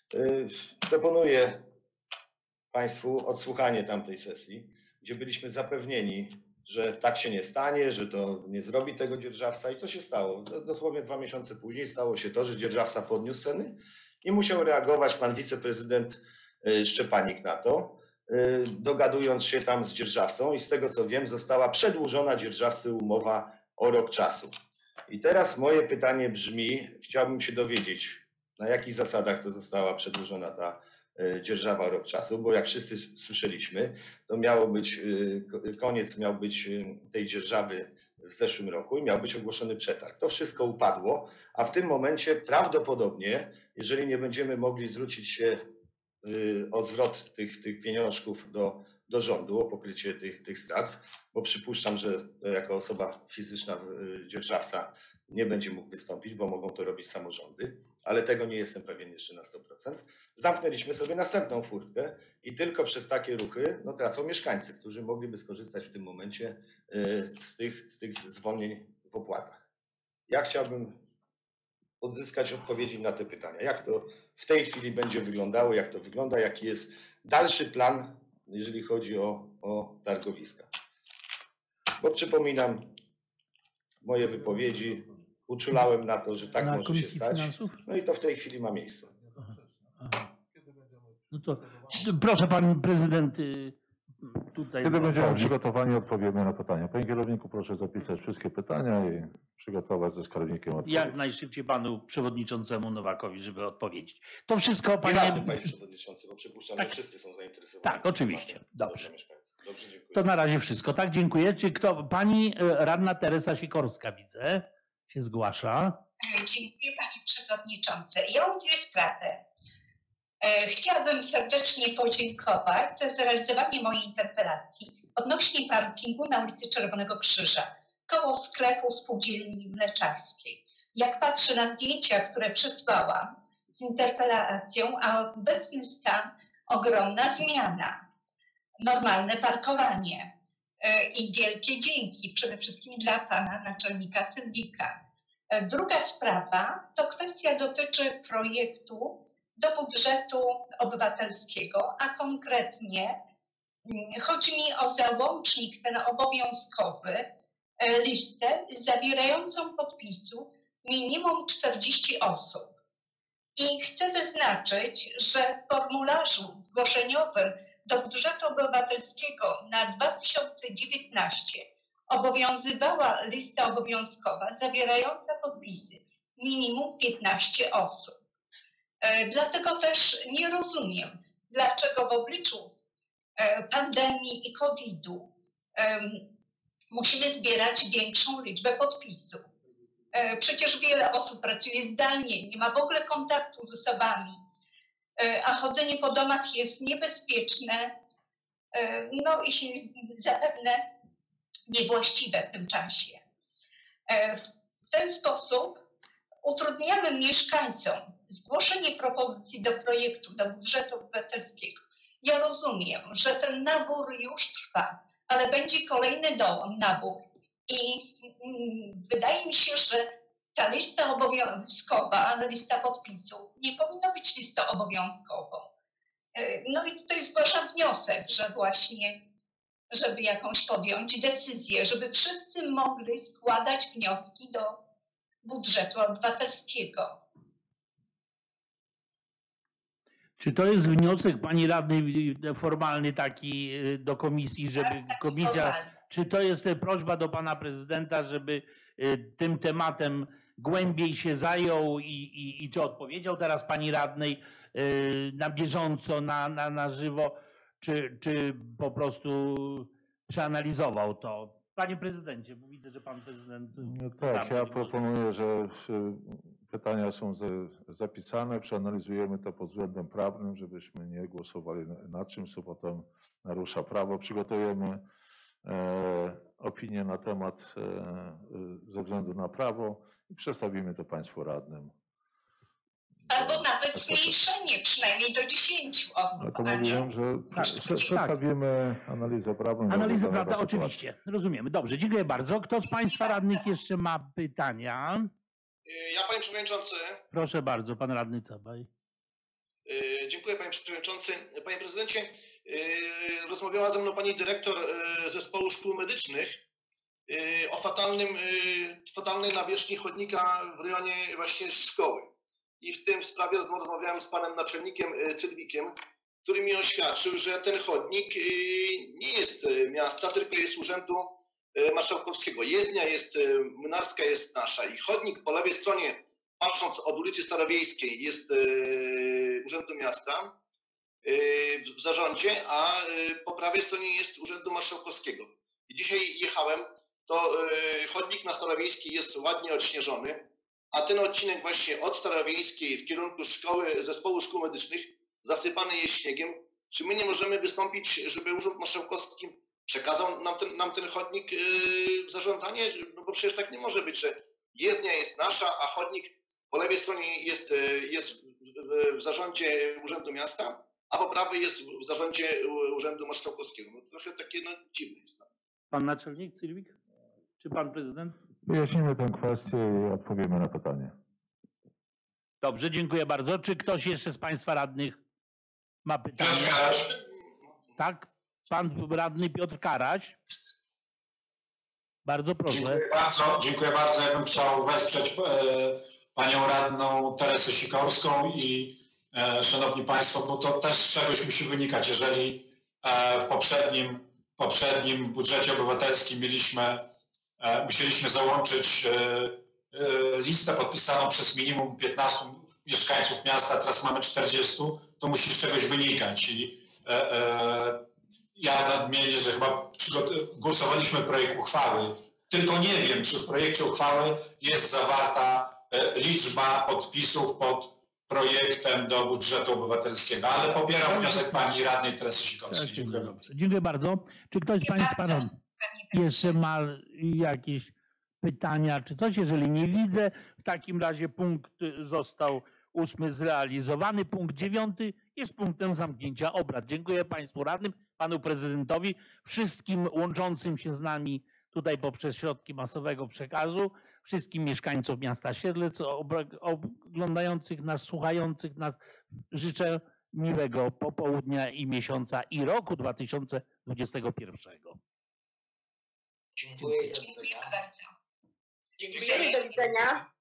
Proponuję Państwu odsłuchanie tamtej sesji, gdzie byliśmy zapewnieni, że tak się nie stanie, że to nie zrobi tego dzierżawca. I co się stało? Dosłownie 2 miesiące później stało się to, że dzierżawca podniósł ceny i musiał reagować pan wiceprezydent Szczepanik na to, dogadując się tam z dzierżawcą i z tego co wiem została przedłużona dzierżawcy umowa o rok czasu. I teraz moje pytanie brzmi, chciałbym się dowiedzieć, na jakich zasadach to została przedłużona ta dzierżawa o rok czasu, bo jak wszyscy słyszeliśmy, to miało być, koniec miał być tej dzierżawy w zeszłym roku i miał być ogłoszony przetarg. To wszystko upadło, a w tym momencie prawdopodobnie, jeżeli nie będziemy mogli zwrócić się o zwrot tych pieniążków do rządu, o pokrycie tych strat, bo przypuszczam, że jako osoba fizyczna dzierżawca nie będzie mógł wystąpić, bo mogą to robić samorządy, ale tego nie jestem pewien jeszcze na 100%. Zamknęliśmy sobie następną furtkę i tylko przez takie ruchy tracą mieszkańcy, którzy mogliby skorzystać w tym momencie z tych zwolnień w opłatach. Ja chciałbym odzyskać odpowiedzi na te pytania. Jak to w tej chwili będzie wyglądało, jak to wygląda, jaki jest dalszy plan, jeżeli chodzi o targowiska. Bo przypominam moje wypowiedzi, uczulałem na to, że tak może się stać. No i to w tej chwili ma miejsce. No to proszę pan prezydent tutaj. Kiedy będziemy przygotowani, odpowiemy na pytania. Panie kierowniku, proszę zapisać wszystkie pytania i przygotować ze skarbnikiem odpowiedź. Jak najszybciej panu przewodniczącemu Nowakowi, żeby odpowiedzieć. To wszystko, panie przewodniczący, bo przypuszczam, że wszyscy są zainteresowani. Tak, oczywiście. Dobrze. Dobrze, dziękuję. To na razie wszystko. Tak, dziękuję. Czy pani radna Teresa Sikorska, widzę, się zgłasza. Dziękuję Panie Przewodniczący. Ja mam dwie sprawy. Chciałabym serdecznie podziękować za zrealizowanie mojej interpelacji odnośnie parkingu na ulicy Czerwonego Krzyża, koło sklepu Spółdzielni Mleczarskiej. Jak patrzę na zdjęcia, które przesłałam z interpelacją, a obecny stan, ogromna zmiana, normalne parkowanie i wielkie dzięki przede wszystkim dla Pana Naczelnika Celnika. Druga sprawa to kwestia dotyczy projektu do budżetu obywatelskiego, a konkretnie chodzi mi o załącznik ten obowiązkowy, listę zawierającą podpisu minimum 40 osób. I chcę zaznaczyć, że w formularzu zgłoszeniowym do budżetu obywatelskiego na 2019 obowiązywała lista obowiązkowa zawierająca podpisy minimum 15 osób. Dlatego też nie rozumiem, dlaczego w obliczu pandemii i COVID-u musimy zbierać większą liczbę podpisów. Przecież wiele osób pracuje zdalnie, nie ma w ogóle kontaktu z osobami, a chodzenie po domach jest niebezpieczne, no i zapewne niewłaściwe w tym czasie. W ten sposób utrudniamy mieszkańcom zgłoszenie propozycji do projektu, do budżetu obywatelskiego. Ja rozumiem, że ten nabór już trwa, ale będzie kolejny nabór i wydaje mi się, że ta lista obowiązkowa, lista podpisów nie powinna być listą obowiązkową. No i tutaj zgłaszam wniosek, że właśnie, żeby jakąś podjąć decyzję, żeby wszyscy mogli składać wnioski do budżetu obywatelskiego. Czy to jest wniosek pani radnej formalny taki do komisji, żeby komisja, czy to jest prośba do pana prezydenta, żeby tym tematem głębiej się zajął i czy odpowiedział teraz pani radnej na bieżąco, na żywo, czy po prostu przeanalizował to? Panie prezydencie, bo widzę, że pan prezydent... No tak, ja proponuję, że pytania są zapisane, przeanalizujemy to pod względem prawnym, żebyśmy nie głosowali nad czymś, co potem narusza prawo. Przygotujemy opinię na temat ze względu na prawo i przedstawimy to państwu radnym. Albo nawet zmniejszenie, przynajmniej do 10 osób. Ale to mówiłem, że przedstawimy analizę prawną. Analizę prawną, oczywiście. Rozumiemy. Dobrze, dziękuję bardzo. Kto z państwa radnych jeszcze ma pytania? Ja, panie przewodniczący. Proszę bardzo, pan radny Cabaj. Dziękuję, panie przewodniczący. Panie prezydencie, rozmawiała ze mną pani dyrektor zespołu szkół medycznych o fatalnej nawierzchni chodnika w rejonie właśnie szkoły. I w tym sprawie rozmawiałem z panem naczelnikiem Cylwikiem, który mi oświadczył, że ten chodnik nie jest miasta, tylko jest urzędu marszałkowskiego. Jezdnia jest młynarska, jest nasza i chodnik po lewej stronie, patrząc od ulicy Starowiejskiej, jest urzędu miasta w zarządzie, a po prawej stronie jest urzędu marszałkowskiego. I dzisiaj jechałem, to chodnik na Starowiejskiej jest ładnie odśnieżony, a ten odcinek właśnie od Starowiejskiej w kierunku szkoły, zespołu szkół medycznych zasypany jest śniegiem. Czy my nie możemy wystąpić, żeby Urząd Marszałkowski przekazał nam ten chodnik w zarządzanie? No bo przecież tak nie może być, że jezdnia jest nasza, a chodnik po lewej stronie jest w zarządzie Urzędu Miasta, a po prawej jest w zarządzie Urzędu Marszałkowskiego. No trochę takie dziwne jest. Pan naczelnik Cylwik? Czy pan prezydent? Wyjaśnimy tę kwestię i odpowiemy na pytanie. Dobrze, dziękuję bardzo. Czy ktoś jeszcze z państwa radnych ma pytania? Piotr Karaś. Tak, pan radny Piotr Karaś. Bardzo proszę. Dziękuję bardzo. Ja bym chciał wesprzeć panią radną Teresę Sikorską i szanowni państwo, bo to też z czegoś musi wynikać. Jeżeli w poprzednim budżecie obywatelskim musieliśmy załączyć listę podpisaną przez minimum 15 mieszkańców miasta, teraz mamy 40, to musi z czegoś wynikać. I ja nadmienię, że chyba głosowaliśmy projekt uchwały tylko nie wiem, czy w projekcie uchwały jest zawarta liczba podpisów pod projektem do budżetu obywatelskiego, ale popieram wniosek pani radnej Teresy Sikorskiej. Dziękuję bardzo. Dziękuję bardzo. Czy ktoś z Państwa jeszcze ma jakieś pytania czy coś? Jeżeli nie widzę, w takim razie punkt został 8 zrealizowany. Punkt 9 jest punktem zamknięcia obrad. Dziękuję Państwu radnym, Panu Prezydentowi, wszystkim łączącym się z nami tutaj poprzez środki masowego przekazu, wszystkim mieszkańcom miasta Siedlec, oglądających nas, słuchających nas. Życzę miłego popołudnia i miesiąca i roku 2021. Dziękuję. Dziękuję bardzo. Dziękujemy, do widzenia.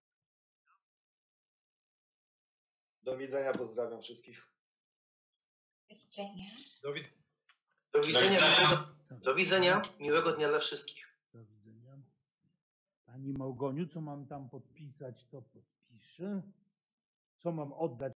Do widzenia, pozdrawiam wszystkich. Do widzenia. Do widzenia. Do widzenia. Miłego dnia dla wszystkich. Do widzenia. Pani Małgoniu, co mam tam podpisać, to podpiszę. Co mam oddać?